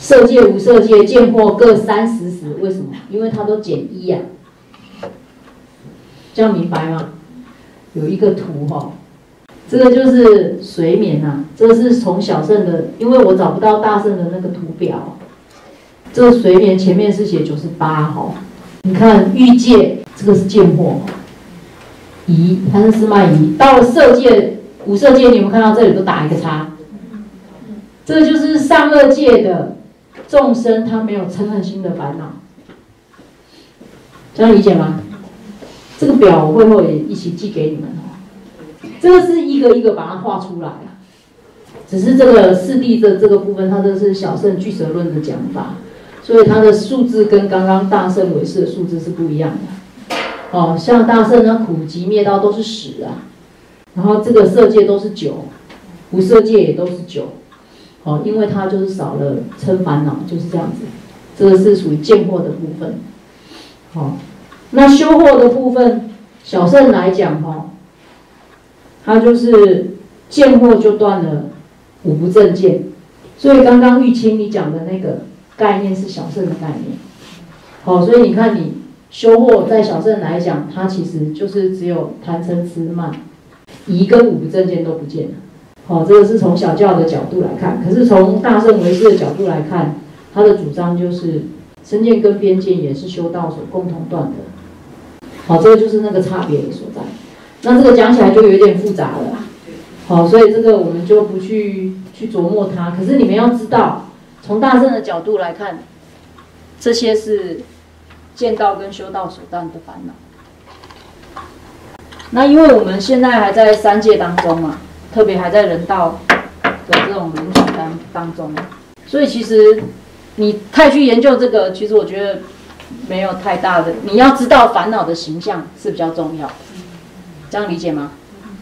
色界、无色界见惑各三十时，为什么？因为它都减一呀、啊，这样明白吗？有一个图哈、哦，这个就是随眠呐、啊，这个是从小圣的，因为我找不到大圣的那个图表，这个随眠前面是写九十八哈，你看欲界这个是见惑，疑它是斯麦疑，到了色界、无色界，你有没有看到这里都打一个叉？这个就是上二界的众生，他没有嗔恨心的烦恼，这样理解吗？这个表我会后也一起寄给你们哦。这个是一个一个把它画出来啊，只是这个四谛的这个部分，它这是小乘俱舍论的讲法，所以它的数字跟刚刚大乘唯识的数字是不一样的。哦，像大乘呢，苦集灭道都是十啊，然后这个色界都是九，无色界也都是九。哦，因为它就是少了嗔烦恼，就是这样子。这个是属于见惑的部分。好、哦，那修惑的部分，小乘来讲哈、哦，它就是见惑就断了五不正见。所以刚刚玉清你讲的那个概念是小乘的概念。好、哦，所以你看你修惑在小乘来讲，它其实就是只有贪嗔痴慢，疑跟五不正见都不见了。好、哦，这个是从小教的角度来看，可是从大乘唯识的角度来看，他的主张就是身见跟边见也是修道所共同断的。好、哦，这个就是那个差别的所在。那这个讲起来就有点复杂了。好、哦，所以这个我们就不去去琢磨它。可是你们要知道，从大乘的角度来看，这些是见道跟修道所断的烦恼。那因为我们现在还在三界当中嘛。特别还在人道的这种轮转当当中，所以其实你太去研究这个，其实我觉得没有太大的。你要知道烦恼的形象是比较重要的，这样理解吗？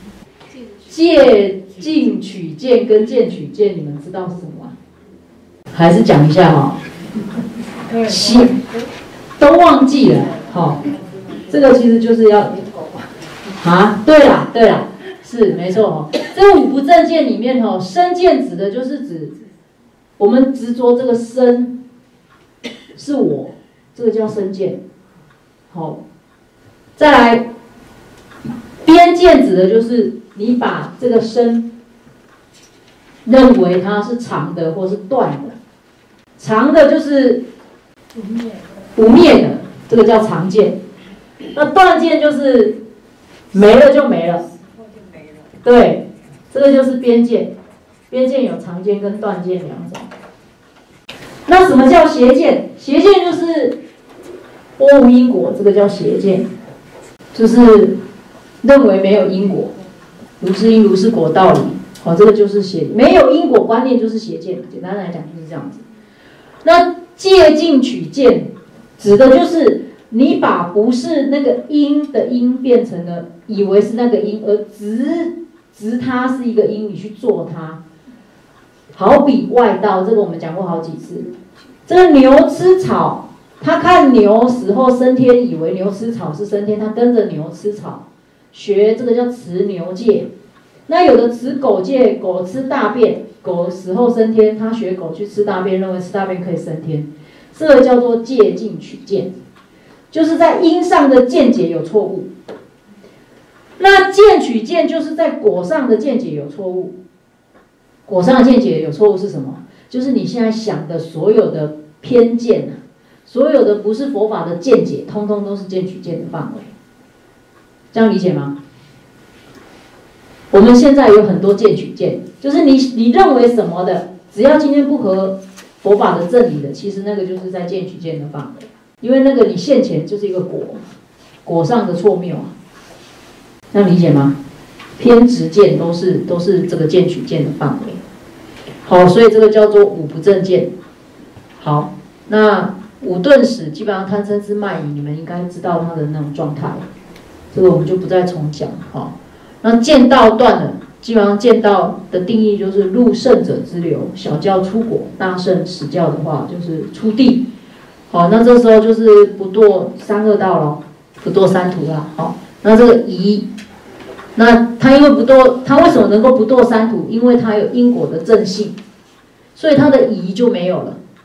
借境取见跟见取见，你们知道是什么吗？还是讲一下哈、哦，心都忘记了，好、哦，这个其实就是要啊，对啦，对啦。是没错哦，这五不正见里面哦，身见指的就是指我们执着这个身是我，这个叫身见。好，再来边见指的就是你把这个身认为它是长的或是断的，长的就是不灭的，这个叫长见。那断见就是没了就没了。对，这个就是边见，边见有长见跟断见两种。那什么叫邪见？邪见就是波无因果，这个叫邪见，就是认为没有因果，如是因如是果道理。好、哦，这个就是邪，没有因果观念就是邪见。简单来讲就是这样子。那借境取见，指的就是你把不是那个因的因变成了以为是那个因，而执。执它是一个因，你去做它，好比外道，这个我们讲过好几次。这个牛吃草，他看牛死后升天，以为牛吃草是升天，他跟着牛吃草，学这个叫持牛戒。那有的持狗戒，狗吃大便，狗死后升天，他学狗去吃大便，认为吃大便可以升天，这个叫做借境取见，就是在因上的见解有错误。那见取见就是在果上的见解有错误，果上的见解有错误是什么？就是你现在想的所有的偏见啊，所有的不是佛法的见解，通通都是见取见的范围，这样理解吗？我们现在有很多见取见，就是你你认为什么的，只要今天不合佛法的正理的，其实那个就是在见取见的范围，因为那个你现前就是一个果，果上的错谬啊。这样理解吗？偏执见都是都是这个见取见的范围。好，所以这个叫做五不正见。好，那五顿使基本上贪嗔痴慢疑，你们应该知道它的那种状态，这个我们就不再重讲。好，那见道断了，基本上见道的定义就是入圣者之流，小教出果，大圣实教的话就是出地。好，那这时候就是不堕三恶道咯，不堕三途啦。好，那这个疑。那他因为不堕，他为什么能够不堕三途？因为他有因果的正性，所以他的疑就没有了。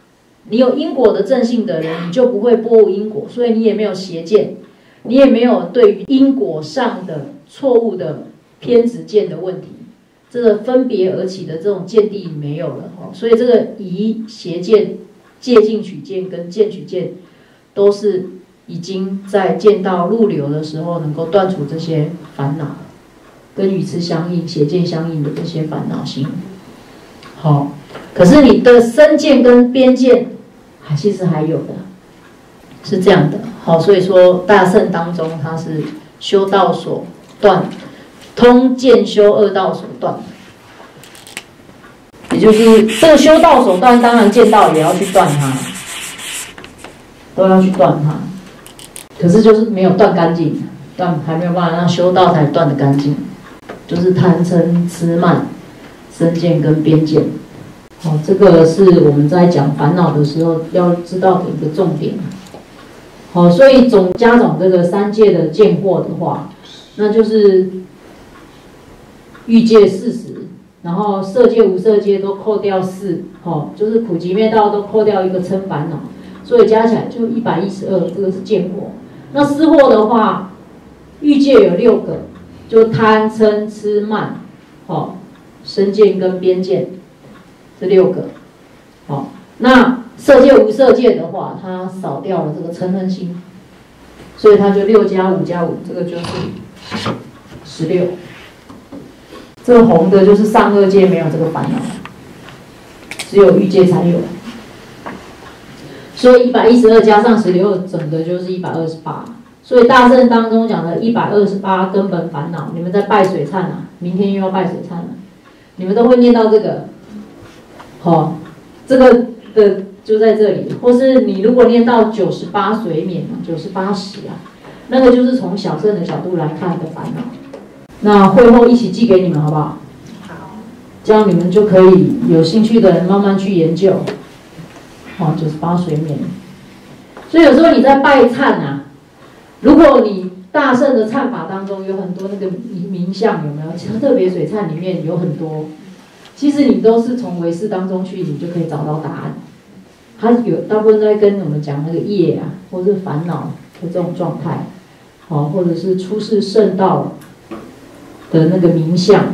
你有因果的正性的人，你就不会波无因果，所以你也没有邪见，你也没有对于因果上的错误的偏执见的问题，这个分别而起的这种见地没有了哈。所以这个疑邪见、戒禁取见跟见取见，都是已经在见到入流的时候，能够断除这些烦恼，跟语词相应、邪见相应的这些烦恼心。好，可是你的身见跟边见，还其实还有的，是这样的。好，所以说大乘当中，它是修道所断，通见修二道所断。也就是这个修道所断，当然见道也要去断它，都要去断它。可是就是没有断干净，断还没有办法让修道才断得干净，就是贪嗔痴慢、身见跟边见。哦，这个是我们在讲烦恼的时候要知道的一个重点。好，所以总加总这个三界的见惑的话，那就是欲界四十，然后色界、无色界都扣掉四，哦，就是苦集灭道都扣掉一个嗔烦恼，所以加起来就一百一十二，这个是见惑。那思惑的话，欲界有六个，就贪嗔痴慢，哦，身见跟边见。这六个，好，那色界无色界的话，它少掉了这个嗔恨心，所以它就六加五加五，这个就是十六。这个红的就是上二界没有这个烦恼，只有欲界才有。所以一百一十二加上十六，整个就是一百二十八。所以大乘当中讲的一百二十八根本烦恼，你们在拜水忏啊，明天又要拜水忏了，你们都会念到这个。哦，这个的就在这里，或是你如果念到九十八水免啊，九十八十啊，那个就是从小乘的角度来看的烦恼。那会后一起寄给你们好不好？好，这样你们就可以有兴趣的人慢慢去研究。哦，九十八水免。所以有时候你在拜忏啊，如果你大乘的忏法当中有很多那个名相，有没有？其实特别水忏里面有很多。其实你都是从唯识当中去，你就可以找到答案。它有大部分在跟我们讲那个业啊，或是烦恼的这种状态，好，或者是出世圣道的那个名相。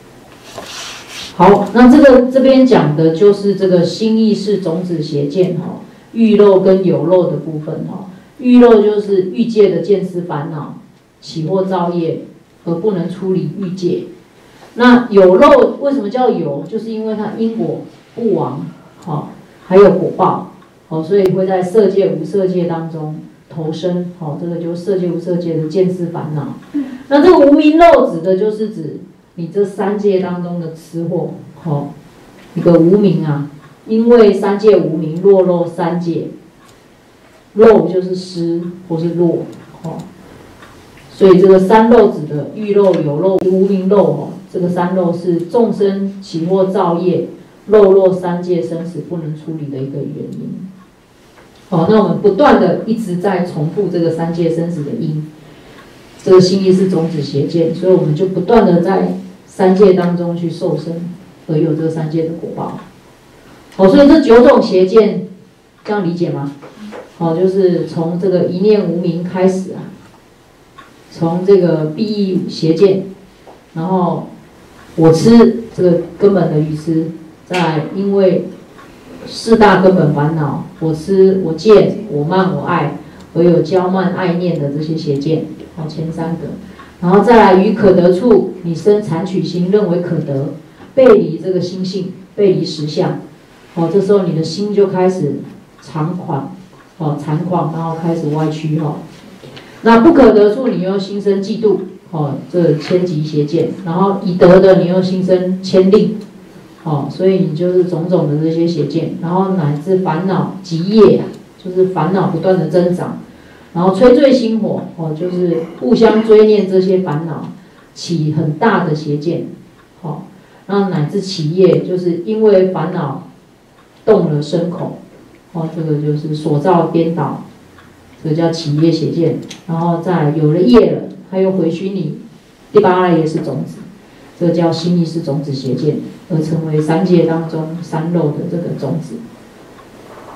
好，那这个这边讲的就是这个心意识种子邪见哈，欲漏跟有漏的部分哈。欲漏就是欲界的见思烦恼，起或造业而不能出离欲界。那有漏为什么叫有？就是因为它因果不亡，好，还有果报，好，所以会在色界、无色界当中投生，好，这个就是色界、无色界的见思烦恼。那这个无明漏指的就是指你这三界当中的痴惑，好，一个无明啊，因为三界无明，落漏三界，漏就是失或是落，好，所以这个三漏指的欲漏、有漏、无明漏，哦。这个三漏是众生起或造业，漏落三界生死不能处理的一个原因。好，那我们不断的一直在重复这个三界生死的因，这个心意是种子邪见，所以我们就不断的在三界当中去受生，而有这个三界的果报。好，所以这九种邪见，这样理解吗？好，就是从这个一念无明开始啊，从这个必异邪见，然后我痴这个根本的愚痴，再因为四大根本烦恼，我痴、我见、我慢、我爱，而有骄慢、爱念的这些邪见，好，前三个，然后再来于可得处，你生残取心，认为可得，背离这个心性，背离实相，好，这时候你的心就开始猖狂，哦，残狂，然后开始歪曲，哦，那不可得处，你又心生嫉妒。哦，这千级邪见，然后已得的你又心生牵令，哦，所以你就是种种的这些邪见，然后乃至烦恼极业啊，就是烦恼不断的增长，然后摧罪心火，哦，就是互相追念这些烦恼，起很大的邪见，哦，然后乃至起业，就是因为烦恼动了身口，哦，这个就是所造颠倒，这个叫起业邪见，然后再有了业了。还有回虚拟，第八类也是种子，这个叫心意是种子邪见，而成为三界当中三漏的这个种子。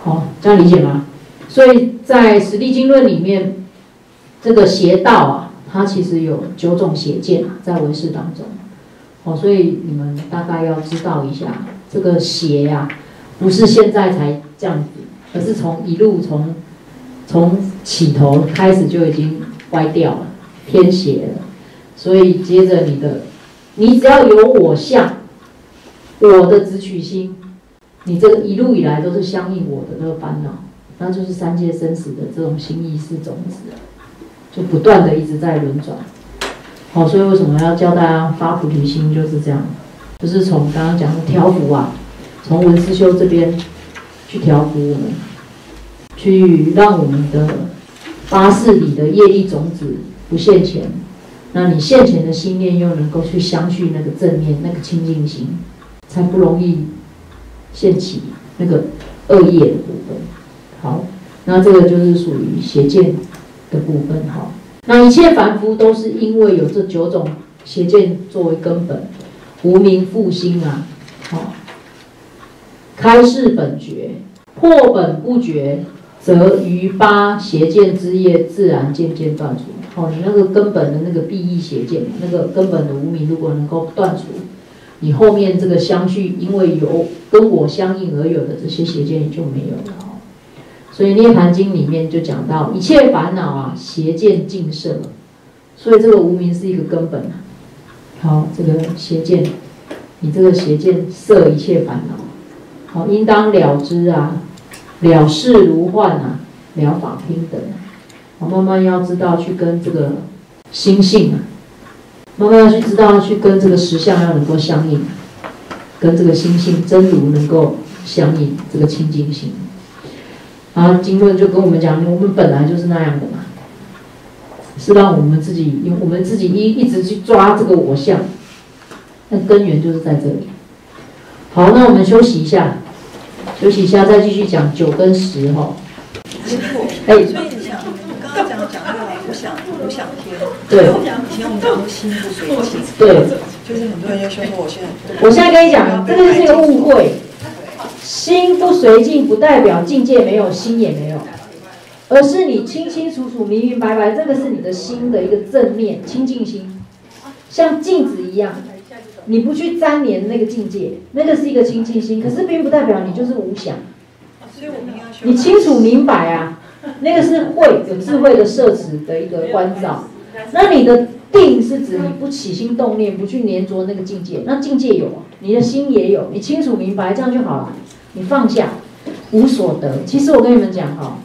好，这样理解吗？所以在《实力经论》里面，这个邪道啊，它其实有九种邪见在唯识当中。哦，所以你们大概要知道一下，这个邪呀、啊，不是现在才这样子，而是从一路从从起头开始就已经歪掉了，偏邪了。所以接着你的，你只要有我相，我的执取心，你这个一路以来都是相应我的那个烦恼，那就是三界生死的这种心意识种子，就不断的一直在轮转。好，所以为什么要教大家发菩提心，就是这样，就是从刚刚讲的调伏啊，从文思修这边去调伏我们，去让我们的八事里的业力种子不现前，那你现前的心念又能够去相续那个正面那个清净心，才不容易现起那个恶业的部分。好，那这个就是属于邪见的部分。好。那一切凡夫都是因为有这九种邪见作为根本，无明复心啊，好、哦，开示本觉，破本不觉，则余八邪见之业自然渐渐断除。好、哦，你那个根本的那个弊益邪见，那个根本的无明，如果能够断除，你后面这个相续，因为有跟我相应而有的这些邪见就没有了。所以《涅盘经》里面就讲到，一切烦恼啊，邪见尽摄，所以这个无明是一个根本啊。好，这个邪见，你这个邪见摄一切烦恼，好，应当了知啊，了事如幻啊，了法平等。好，慢慢要知道去跟这个心性啊，慢慢要去知道去跟这个实相要能够相应，跟这个心性真如能够相应，这个清净心。然后经论就跟我们讲，我们本来就是那样的嘛，是让我们自己，因为我们自己一一直去抓这个我相，那根源就是在这里。好，那我们休息一下，休息一下再继续讲九跟十哈。哎， 所以你想，刚刚讲讲那个无想无想天， 对， 以前我们讲说心不随境， 对， 就是很多人就说说我现在， 我现在跟你讲，这个就是一个误会。心不随境不代表境界没有，心也没有，而是你清清楚楚、明明白白，这个是你的心的一个正面清净心，像镜子一样，你不去沾黏那个境界，那个是一个清净心，可是并不代表你就是无想。 所以我们要修。 你清楚明白啊，那个是慧有智慧的摄持的一个关照。那你的定是指你不起心动念，不去黏着那个境界，那境界有，你的心也有，你清楚明白，这样就好了。你放下，无所得。其实我跟你们讲哈，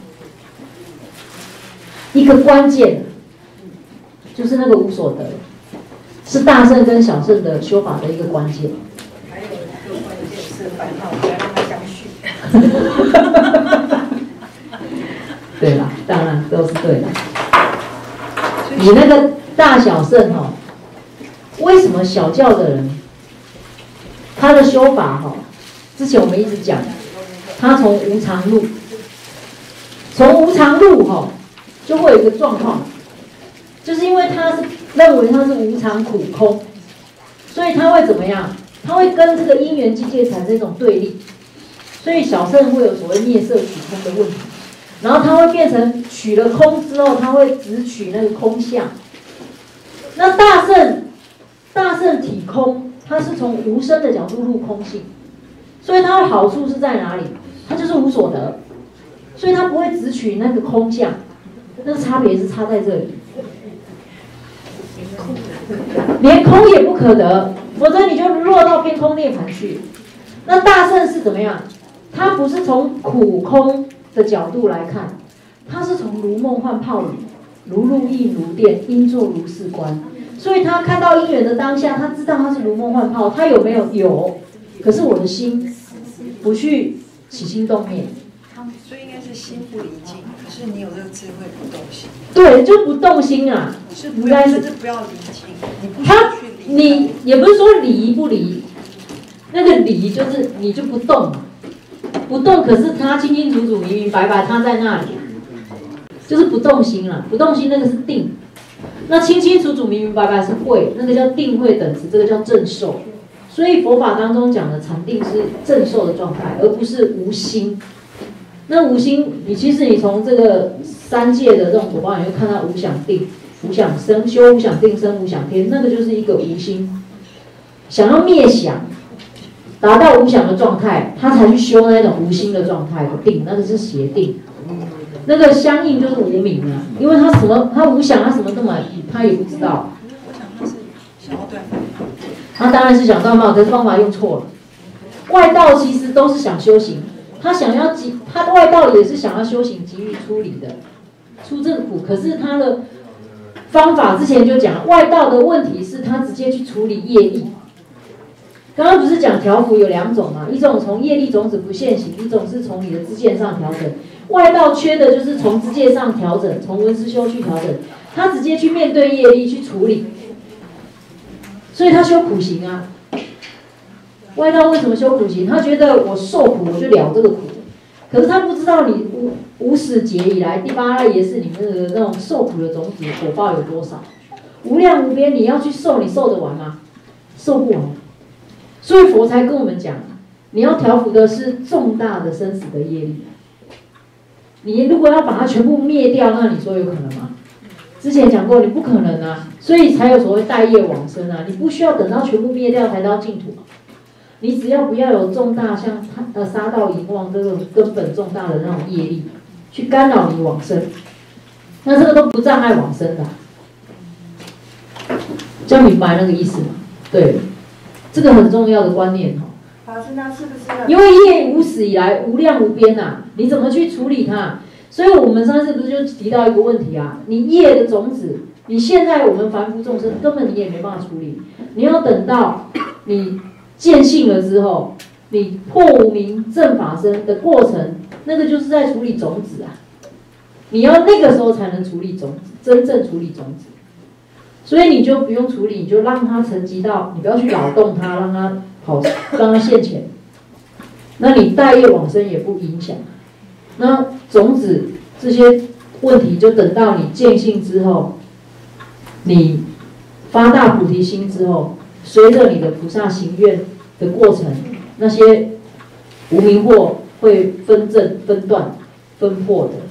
一个关键就是那个无所得，是大圣跟小圣的修法的一个关键。 还有一个关键是烦恼，不要让它相续。 对啦，当然都是对的。你那个大小圣哈，为什么小教的人他的修法哈？之前我们一直讲，他从无常路，从无常路哈，就会有一个状况，就是因为他是认为他是无常苦空，所以他会怎么样？他会跟这个因缘境界产生一种对立，所以小圣会有所谓灭色取空的问题，然后他会变成取了空之后，他会只取那个空相。那大圣，大圣体空，他是从无生的角度入空性。所以它的好处是在哪里？它就是无所得，所以它不会只取那个空相，那个差别是差在这里。连空也不可得，否则你就落到偏空涅槃去。那大圣是怎么样？它不是从苦空的角度来看，它是从如梦幻泡影，如露亦如电，应作如是观。所以他看到因缘的当下，他知道他是如梦幻泡，他有没有？有。可是我的心不去起心动念， 所以应该是心不离境。可是你有这个智慧不动心。 对，就不动心啊。 是不要，甚至不要离境。你不他去离。 你也不是说离不离，那个离就是你就不动嘛，不动。可是他清清楚楚、明明白白，他在那里，就是不动心了。不动心那个是定，那清清楚楚、明明白白是慧，那个叫定慧等持，这个叫正受。所以佛法当中讲的禅定是正受的状态，而不是无心。 那无心，你其实你从这个三界的这种果报，你会看到无想定、无想生，修无想定生无想天，那个就是一个无心，想要灭想，达到无想的状态，他才去修那种无心的状态的定，那个是邪定。那个相应就是无明啊，因为他什么，他无想，他什么都买，他也不知道。 我想他是想要断烦恼， 他当然是想断嘛，可是方法用错了。外道其实都是想修行，他想要急，他外道也是想要修行，急于出离的，出这个苦。可是他的方法之前就讲，外道的问题是他直接去处理业力。刚刚不是讲调伏有两种嘛？一种从业力种子不现行，一种是从你的知见上调整。外道缺的就是从知见上调整，从闻思修去调整，他直接去面对业力去处理，所以他修苦行啊。外道为什么修苦行？他觉得我受苦我就了这个苦，可是他不知道你无无始劫以来第八赖耶识里面的那种受苦的种子果报有多少，无量无边，你要去受，你受得完吗？受不完。所以佛才跟我们讲，你要调伏的是重大的生死的业力。你如果要把它全部灭掉，那你说有可能吗？之前讲过，你不可能啊，所以才有所谓带业往生啊。你不需要等到全部灭掉才到净土，你只要不要有重大像呃杀盗淫妄这种根本重大的那种业力，去干扰你往生，那这个都不障碍往生的、啊。这样明白那个意思吗？对，这个很重要的观念哈。 法师，那是不是要？ 因为业无始以来无量无边呐、啊，你怎么去处理它？所以我们上次不是就提到一个问题啊？你业的种子，你现在我们凡夫众生根本你也没办法处理，你要等到你见性了之后，你破无明正法身的过程，那个就是在处理种子啊。你要那个时候才能处理种子，真正处理种子。所以你就不用处理，你就让它沉积到，你不要去扰动它，让它好，让它现前。那你带业往生也不影响。那种子这些问题，就等到你见性之后，你发大菩提心之后，随着你的菩萨行愿的过程，那些无明惑会分正、分段、分破的。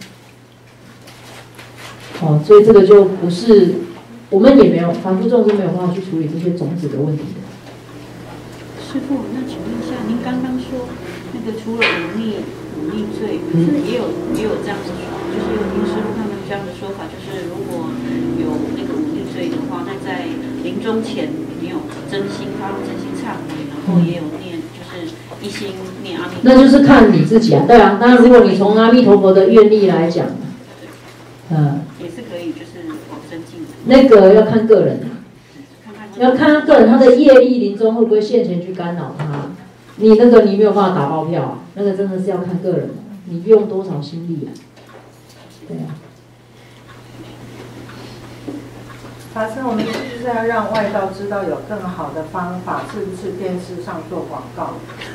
好、哦，所以这个就不是我们也没有凡夫众生没有办法去处理这些种子的问题的。 师父，那请问一下，您刚刚说那个除了忤逆忤逆罪，可是也有也有这样子说，就是有听师父他们这样的说法，就是如果有那个忤逆罪的话，那在临终前你有真心发露真心忏悔，然后也有念就是一心念阿弥陀佛。 那就是看你自己啊，对啊。当然，如果你从阿弥陀佛的愿力来讲，嗯， 也是可以，就是往生净土。 那个要看个人啊。要看他个人他的业力临终会不会现前去干扰他，你那个你没有办法打包票啊，那个真的是要看个人，你用多少心力啊？对啊。 法师，我们是不是要让外道知道有更好的方法？是不是电视上做广告？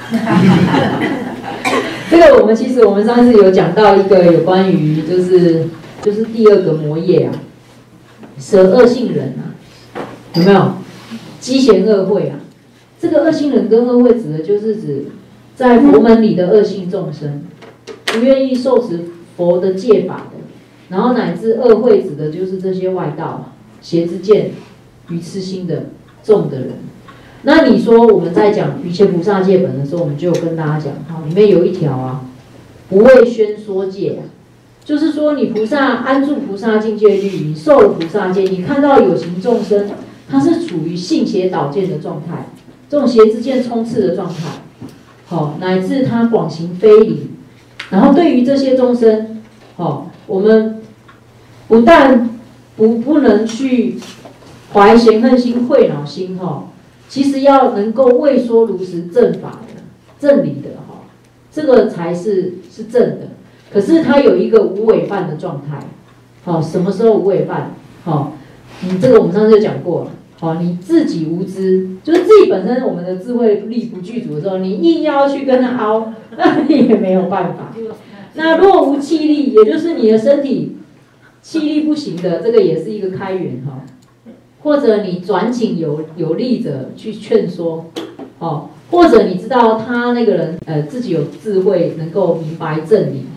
这个我们其实我们上次有讲到一个有关于就是就是第二个魔业啊，蛇恶性人啊，有没有？积嫌恶慧啊，这个恶性人跟恶慧指的就是指在佛门里的恶性众生，不愿意受持佛的戒法的，然后乃至恶慧指的就是这些外道、邪知见、愚痴心的重的人。那你说我们在讲瑜伽菩萨戒本的时候，我们就有跟大家讲，哈，里面有一条啊，不为宣说戒啊，就是说你菩萨安住菩萨境界律，你受了菩萨戒，你看到有情众生。它是处于信邪导见的状态，这种邪知见充斥的状态，好、哦，乃至他广行非礼，然后对于这些众生，好、哦，我们不但不不能去怀嫌恨心、恚恼心，哈、哦，其实要能够为说如实正法的、正理的，哈、哦，这个才是是正的。可是它有一个无违犯的状态，好、哦，什么时候无违犯？好、哦。你这个我们上次就讲过了，好，你自己无知，就是自己本身我们的智慧力不具足的时候，你硬要去跟他凹，那你也没有办法。那若无气力，也就是你的身体气力不行的，这个也是一个开源哈。或者你转请有有力者去劝说，哦，或者你知道他那个人呃自己有智慧，能够明白正理，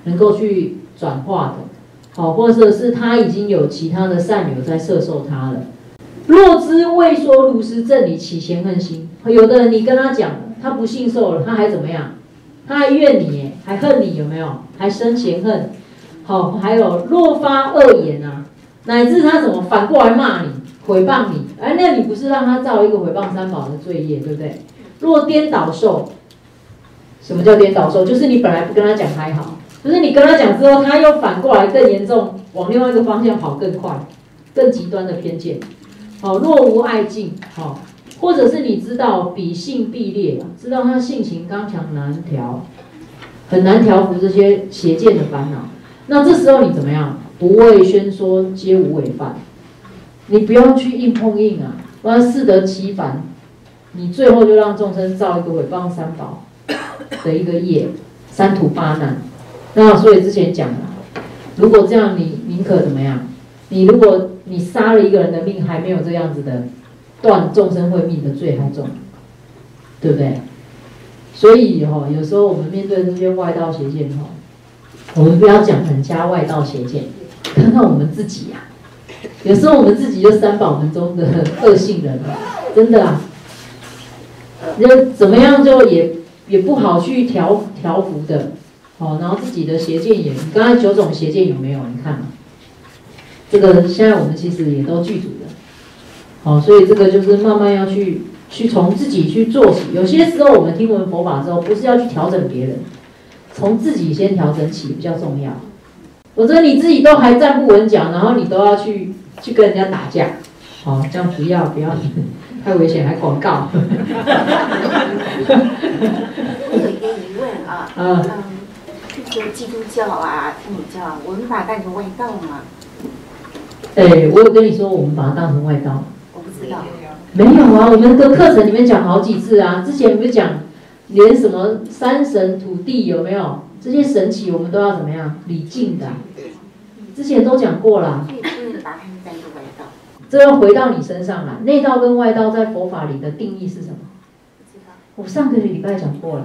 能够去转化的，好，或者是他已经有其他的善友在摄受他了。若知未说如实正理，起嫌恨心。有的人你跟他讲了，他不信受了，他还怎么样？他还怨你，还恨你，有没有？还生嫌恨。好，还有若发恶言啊，乃至他怎么反过来骂你、诽谤你，哎，那你不是让他造一个诽谤三宝的罪业，对不对？若颠倒受，什么叫颠倒受？就是你本来不跟他讲还好，就是你跟他讲之后，他又反过来更严重，往另外一个方向跑更快，更极端的偏见。好，若无爱敬，好，或者是你知道彼性必劣，知道他性情刚强难调，很难调服这些邪见的烦恼。那这时候你怎么样？不畏宣说，皆无违犯。你不要去硬碰硬啊，不然适得其反，你最后就让众生造一个诽谤三宝的一个业，三途八难。那所以之前讲了，如果这样，你宁可怎么样？你如果你杀了一个人的命，还没有这样子的断众生慧命的罪还重，对不对？所以哈、哦，有时候我们面对这些外道邪见哈、哦，我们不要讲人家外道邪见，看看我们自己呀、啊。有时候我们自己就三宝门中的恶性人了，真的啊。就怎么样就也也不好去调调服的，哦，然后自己的邪见也，你刚才九种邪见有没有？你看嘛。这个现在我们其实也都具足的，好，所以这个就是慢慢要去去从自己去做起。有些时候我们听闻佛法之后，不是要去调整别人，从自己先调整起比较重要。否则你自己都还站不稳脚，然后你都要去去跟人家打架，好，这样不要不要，太危险，还广告。 我有一个疑问啊，嗯，这个基督教啊、天主教，我们把它当成外道吗？ 哎，我有跟你说，我们把它当成外道。 我不知道。 没有啊，我们的课程里面讲好几次啊。之前不是讲，连什么山神、土地有没有这些神奇，我们都要怎么样礼敬的、啊。之前都讲过了。 所以不能把它们当成外道。 这要回到你身上来，内道跟外道在佛法里的定义是什么？ 不知道。 我上个礼拜讲过了。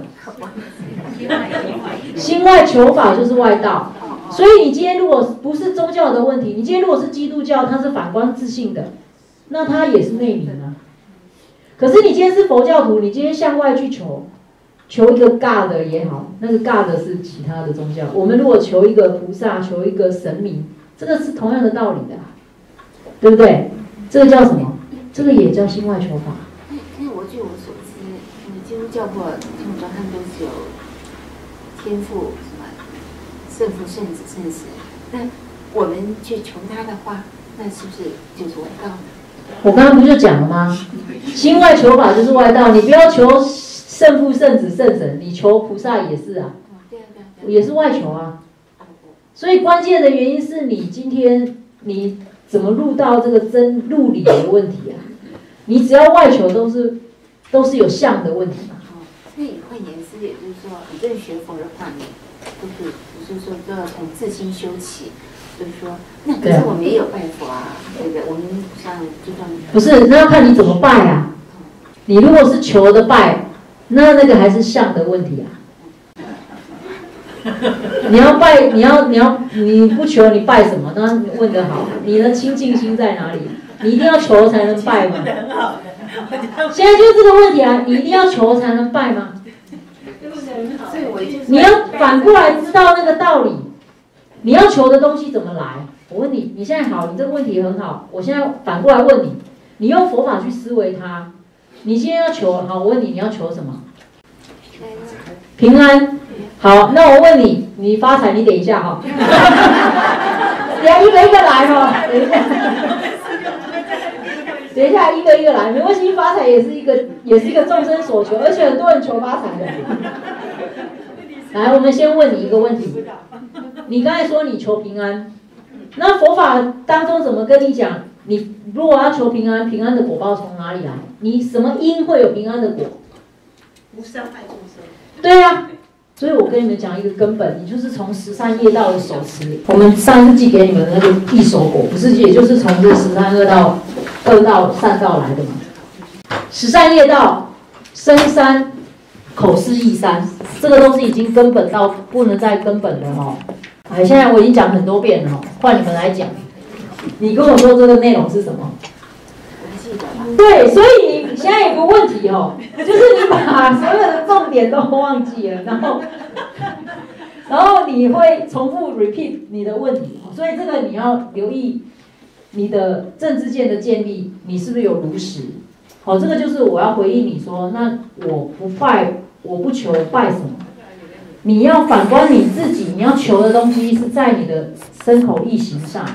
心外求法就是外道。所以你今天如果不是宗教的问题，你今天如果是基督教，它是反观自性的，那它也是内明啊。可是你今天是佛教徒，你今天向外去求，求一个 God 也好，那个 God 是其他的宗教。我们如果求一个菩萨，求一个神明，这个是同样的道理的、啊，对不对？这个叫什么？这个也叫心外求法。 因为我据我所知，你基督教或天主教他们都是有天赋。圣父、圣子、圣神，那我们去求他的话，那是不是就是外道呢？ 我刚刚不就讲了吗？心外求法就是外道，你不要求圣父、圣子、圣神，你求菩萨也是啊，也是外求啊。所以关键的原因是你今天你怎么入到这个真入理的问题啊？你只要外求都是都是有相的问题嘛。 哦，所以换言之，也就是说，很多人学佛的话呢，都是。就是说，都要从自心修起。就是说，那可是我们也有拜佛啊，对不对？我们像就像不是，那要看你怎么拜啊。你如果是求的拜，那那个还是相的问题啊。你要拜，你要你要你不求，你拜什么？那问得好，你的清净心在哪里？你一定要求才能拜吗？现在就是这个问题啊，你一定要求才能拜吗？你要反过来知道那个道理，你要求的东西怎么来？我问你，你现在好，你这个问题很好，我现在反过来问你，你用佛法去思维它。你现在要求，好，我问你，你要求什么？平安。好，那我问你，你发财，你等一下哈，等一下一个一个来哈，等一下，等一下一个一个来，没关系，发财也是一个也是一个众生所求，而且很多人求发财的。来，我们先问你一个问题，你刚才说你求平安，那佛法当中怎么跟你讲？你如果要求平安，平安的果报从哪里来？你什么因会有平安的果？ 无伤害众生。 对啊，所以我跟你们讲一个根本，你就是从十善业道的手持。我们上次寄给你们的那个一手果，不是也就是从这十善恶道、恶道、善道来的吗？十善业道，深山口是义三，这个都是已经根本到不能再根本了哦。哎，现在我已经讲很多遍了哦，换你们来讲。你跟我说这个内容是什么？对，所以你现在有个问题哦，就是你把所有的重点都忘记了，然后，然后你会重复 repeat 你的问题，所以这个你要留意你的正知见的建立，你是不是有如实？好，这个就是我要回应你说，那我不拜，我不求拜什么？你要反观你自己，你要求的东西是在你的身口意行上，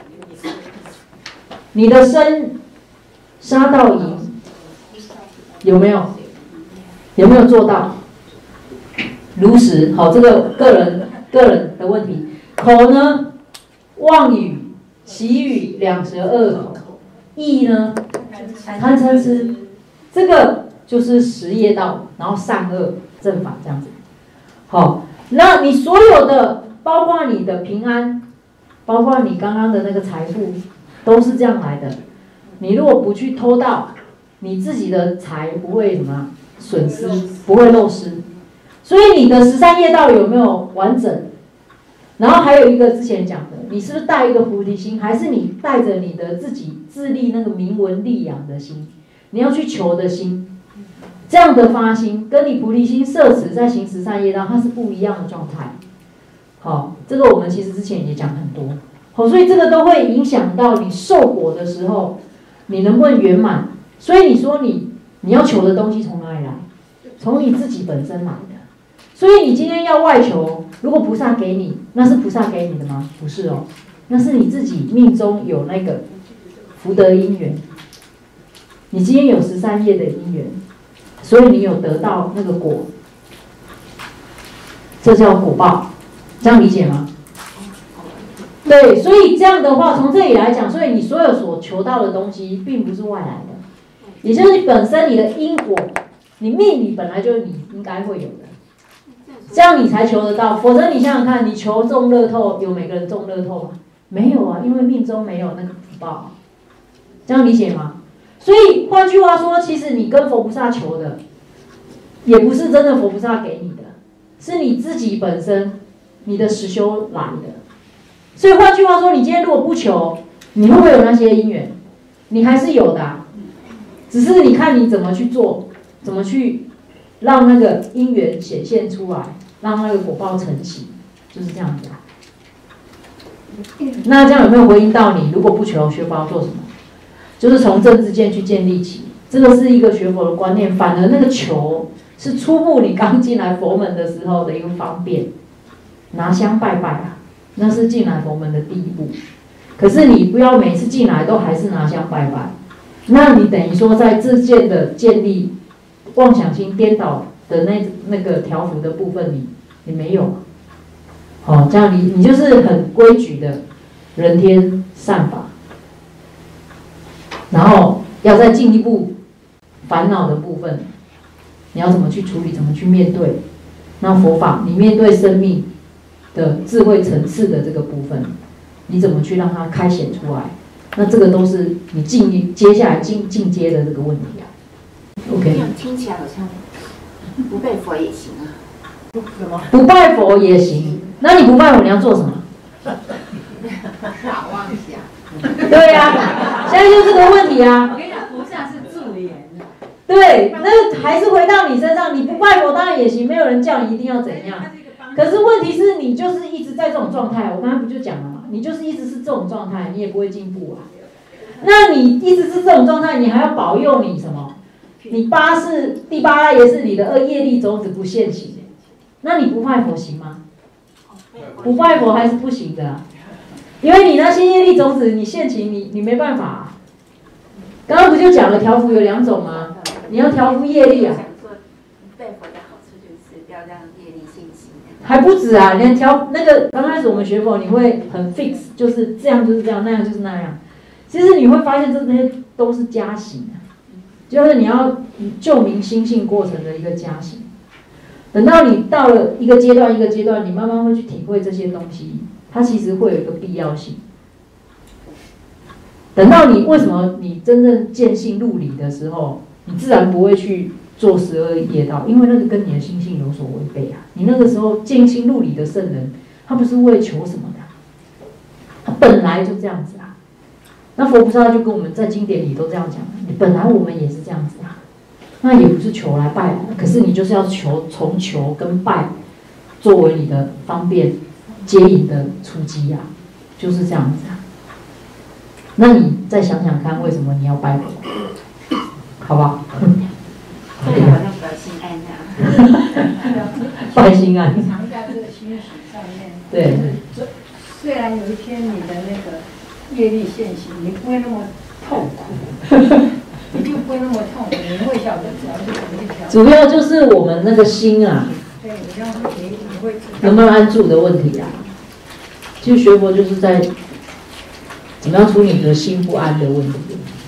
你的身杀盗淫有没有？有没有做到？如实，好，这个个人个人的问题。口呢，妄语、绮语、两舌恶口；意呢，贪嗔痴，这个就是十业道，然后善恶正法这样子。好，那你所有的，包括你的平安，包括你刚刚的那个财富，都是这样来的。你如果不去偷盗，你自己的财不会什么损失，不会漏失。所以你的十三业道有没有完整？然后还有一个之前讲的，你是不是带一个菩提心，还是你带着你的自己自利那个明文利养的心，你要去求的心？这样的发心跟你菩提心摄持在行十善业道，它是不一样的状态。好，这个我们其实之前也讲很多。好，所以这个都会影响到你受果的时候，你能不能圆满？所以你说你你要求的东西从哪里来？从你自己本身来的。所以你今天要外求，如果菩萨给你，那是菩萨给你的吗？不是哦，那是你自己命中有那个福德因缘。你今天有十三业的因缘。所以你有得到那个果，这叫果报，这样理解吗？对，所以这样的话，从这里来讲，所以你所有所求到的东西，并不是外来的，也就是本身你的因果，你命里本来就你应该会有的，这样你才求得到。否则你想想看，你求中乐透，有每个人中乐透吗？没有啊，因为命中没有那个福报，这样理解吗？所以换句话说，其实你跟佛菩萨求的，也不是真的佛菩萨给你的，是你自己本身你的实修来的。所以换句话说，你今天如果不求，你会不会有那些因缘？你还是有的、啊，只是你看你怎么去做，怎么去让那个因缘显现出来，让那个果报成型，就是这样子、啊。那这样有没有回应到你？如果不求，学佛要做什么？就是从正知见去建立起，这个是一个学佛的观念。反而那个求是初步你刚进来佛门的时候的一个方便，拿香拜拜啊，那是进来佛门的第一步。可是你不要每次进来都还是拿香拜拜，那你等于说在自见的建立妄想心颠倒的那那个调伏的部分你你没有，哦，这样你你就是很规矩的人天善法。然后要再进一步烦恼的部分，你要怎么去处理，怎么去面对？那佛法，你面对生命的智慧层次的这个部分，你怎么去让它开显出来？那这个都是你进接下来进进阶的这个问题啊。OK。 这样听起来好像不拜佛也行啊。 什么？ 不拜佛也行。那你不拜佛，你要做什么？ 少妄想。 对呀、啊，现在就这个问题啊。 我跟你讲，菩萨是助言的。 对，那还是回到你身上，你不拜佛当然也行，没有人叫你一定要怎样。可是问题是你就是一直在这种状态，我刚才不就讲了嘛，你就是一直是这种状态，你也不会进步啊。那你一直是这种状态，你还要保佑你什么？你八是第八也是你的恶业力种子不现行，那你不拜佛行吗？不拜佛还是不行的、啊。因为你那些业力种子，你现行你你没办法、啊。刚刚不就讲了调伏有两种吗？你要调伏业力啊。 拜佛的好处就是不要让业力现行。 还不止啊，你调那个刚开始我们学佛，你会很 fix， 就是这样就是这样，那样就是那样。其实你会发现这些都是加行、啊，就是你要救明心性过程的一个加行。等到你到了一个阶段一个阶段，你慢慢会去体会这些东西。它其实会有一个必要性。等到你为什么你真正见性入理的时候，你自然不会去做十二业道，因为那个跟你的心性有所违背啊。你那个时候静心入理的圣人，他不是为求什么的，他本来就这样子啊。那佛菩萨就跟我们在经典里都这样讲，本来我们也是这样子啊。那也不是求来拜，可是你就是要求从求跟拜作为你的方便接引的出击啊，就是这样子啊。那你再想想看，为什么你要拜佛？好不好？ 对啊，那个心安啊。 拜心安。 藏在这个心许上面。 对。 虽然有一天你的那个业力现行，你不会那么痛苦，你就不会那么痛苦，你会晓得怎样去怎么去调。 主要就是我们那个心啊， 对，你要你你会能不能安住的问题啊。其实学佛就是在怎么样处理你的心不安的问题。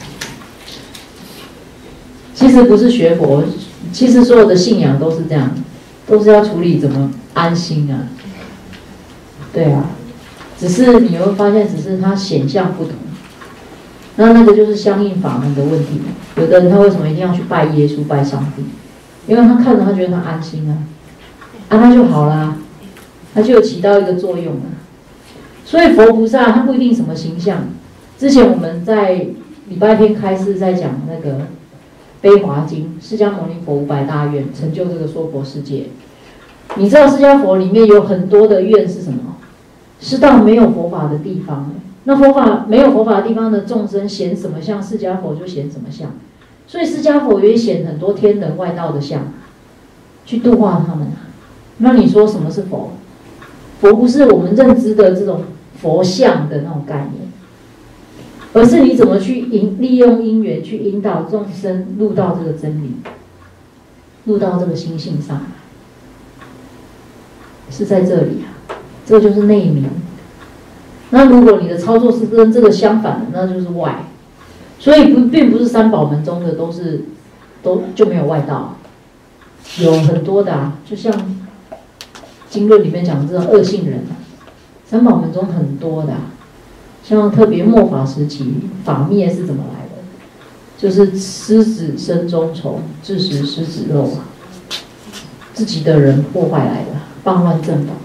其实不是学佛，其实所有的信仰都是这样，都是要处理怎么安心啊。对啊，只是你会发现，只是它显象不同。那那个就是相应法门的问题。有的人他为什么一定要去拜耶稣、拜上帝？因为他看着他觉得他安心啊，啊那就好啦，他就有起到一个作用啊。所以佛菩萨他不一定什么形象。之前我们在礼拜天开示在讲那个《悲华经》，释迦牟尼佛五百大愿成就这个娑婆世界。你知道释迦佛里面有很多的愿是什么？是到没有佛法的地方。那佛法没有佛法的地方的众生显什么相，释迦佛就显什么相。所以释迦佛也显很多天人外道的相，去度化他们啊。那你说什么是佛？佛不是我们认知的这种佛像的那种概念，而是你怎么去引利用因缘去引导众生入到这个真理，入到这个心性上，是在这里啊。这就是内明。那如果你的操作是跟这个相反的，那就是外。所以不并不是三宝门中的都是都就没有外道，有很多的啊，就像经论里面讲的这种恶性人啊，三宝门中很多的啊。像特别末法时期，法灭是怎么来的？就是狮子身中虫，致食狮子肉啊，自己的人破坏来的，谤乱正法。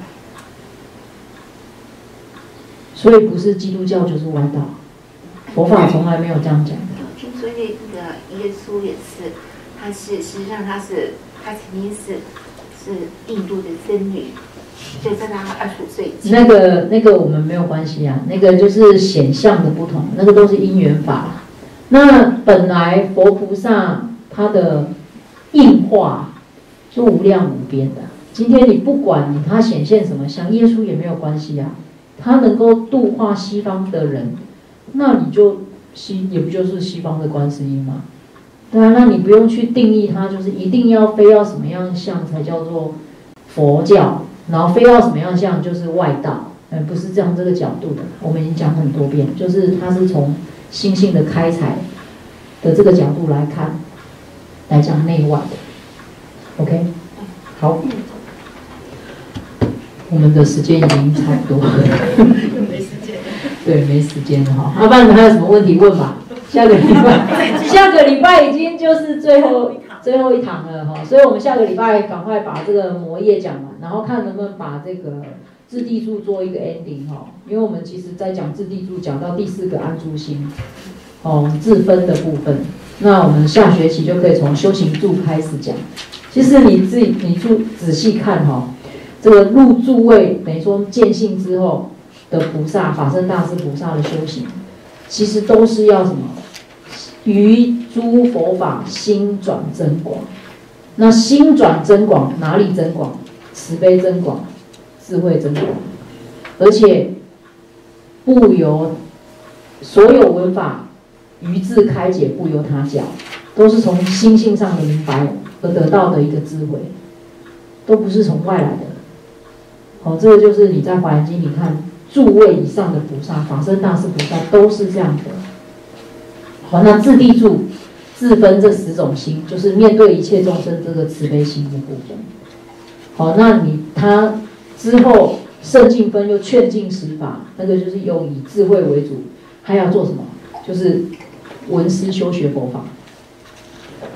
所以不是基督教就是歪道，佛法从来没有这样讲。 听说那个耶稣也是，他是实际上他是他曾经是是印度的僧侣，就在他二十五岁。 那个那个我们没有关系啊，那个就是显象的不同，那个都是因缘法。那本来佛菩萨他的应化就无量无边的，今天你不管你他显现什么相，耶稣也没有关系啊。他能够度化西方的人，那你就西也不就是西方的观世音吗？对啊，那你不用去定义它，就是一定要非要什么样像才叫做佛教，然后非要什么样像就是外道，嗯，不是这样这个角度的。我们已经讲很多遍，就是它是从心性的开采的这个角度来看，来讲内外的。OK， 好。我们的时间已经差不多了， 没时间。 对，没时间了哈。要不然你还有什么问题问吧？下个礼拜，下个礼拜已经就是最后最后一堂了哈，所以我们下个礼拜赶快把这个魔业讲完，然后看能不能把这个自地住做一个 ending 哈。因为我们其实在讲自地住，讲到第四个安住心，哦，自分的部分。那我们下学期就可以从修行住开始讲。其实你自己你注仔细看哈。这个入住位等于说见性之后的菩萨，法身大士菩萨的修行，其实都是要什么？于诸佛法心转增广。那心转增广，哪里增广？慈悲增广，智慧增广，而且不由所有文法于自开解，不由他教，都是从心性上的明白而得到的一个智慧，都不是从外来的。好，这个就是你在《华严经》里看诸位以上的菩萨，法身大士菩萨都是这样的。好，那自地住、自分这十种心，就是面对一切众生这个慈悲心的部分。好，那你他之后圣境分又劝进十法，那个就是用以智慧为主，还要做什么？就是闻思修学佛法。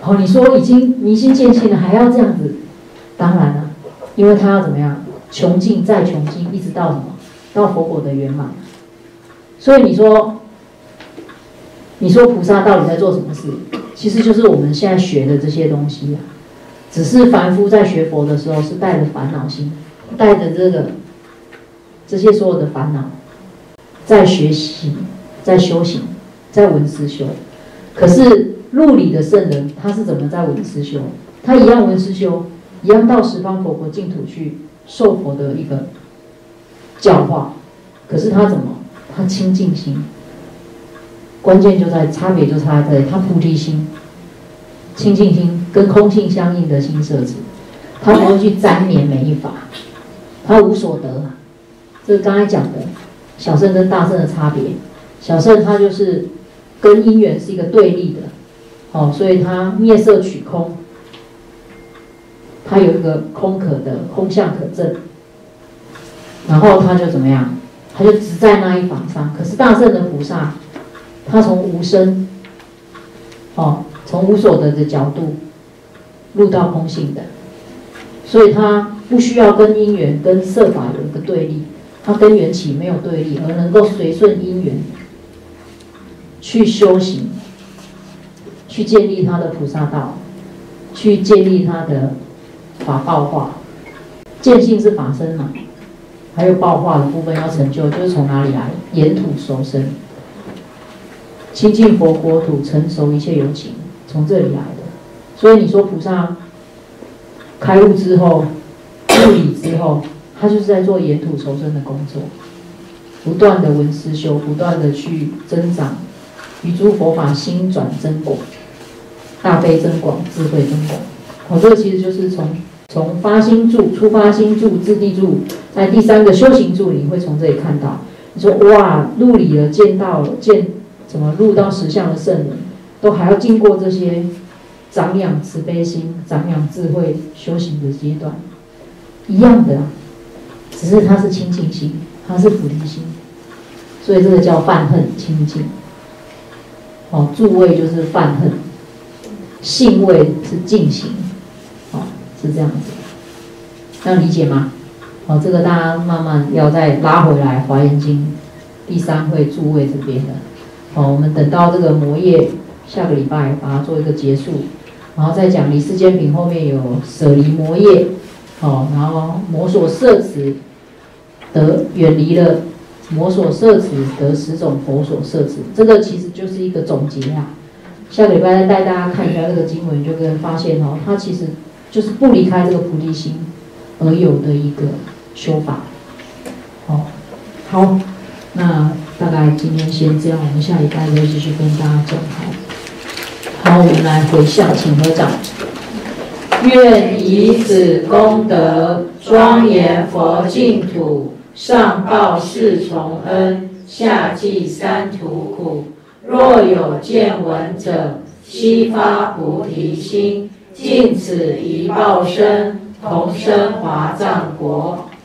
哦，你说已经明心见性了，还要这样子？当然了，因为他要怎么样？穷尽再穷尽，一直到什么？到佛果的圆满。所以你说，你说菩萨到底在做什么事？其实就是我们现在学的这些东西啊。只是凡夫在学佛的时候是带着烦恼心，带着这个这些所有的烦恼，在学习，在修行，在闻思修。可是入理的圣人，他是怎么在闻思修？他一样闻思修，一样到十方佛国净土去受佛的一个教化。可是他怎么？他清净心。关键就在差别就差在他菩提心。清净心跟空性相应的心摄持，他不会去沾黏每一法，他无所得。这是刚才讲的小圣跟大圣的差别。小圣他就是跟因缘是一个对立的，哦，所以他灭色取空，他有一个空可得，空相可证，然后他就怎么样？他就只在那一法上。可是大圣的菩萨，他从无生，哦。从无所得的角度入到空性的，所以他不需要跟因缘跟色法有一个对立，他跟缘起没有对立，而能够随顺因缘去修行，去建立他的菩萨道，去建立他的法报化。见性是法身嘛，还有报化的部分要成就，就是从哪里来？沿土熟生，亲近佛国土，成熟一切有情。从这里来的，所以你说菩萨开悟之后、入理之后，他就是在做沿土求生的工作，不断的闻思修，不断的去增长于诸佛法心转增广，大悲增广，智慧增广。哦，这个其实就是从从发心住、出发心住、自地住，在第三个修行住，你会从这里看到。你说哇，入理了，见到了，见怎么入到实相的圣人？都还要经过这些长养慈悲心、长养智慧修行的阶段，一样的，只是它是清净心，它是菩提心，所以这个叫泛恨清净。哦，住位就是泛恨，性位是净行，哦，是这样子，要理解吗？哦，这个大家慢慢要再拉回来，《华严经》第三会住位这边的。哦，我们等到这个摩耶。下个礼拜把它做一个结束，然后再讲离世间品后面有舍离摩耶，哦，然后魔所摄持得远离了魔所摄持得十种佛所摄持，这个其实就是一个总结啊。下个礼拜再带大家看一下这个经文，就会发现哦，它其实就是不离开这个菩提心而有的一个修法。哦，好，那大概今天先这样，我们下礼拜再继续跟大家讲好。好，我们来回向，请合掌。愿以此功德庄严佛净土，上报四重恩，下济三途苦。若有见闻者，悉发菩提心，尽此一报身，同生华藏国。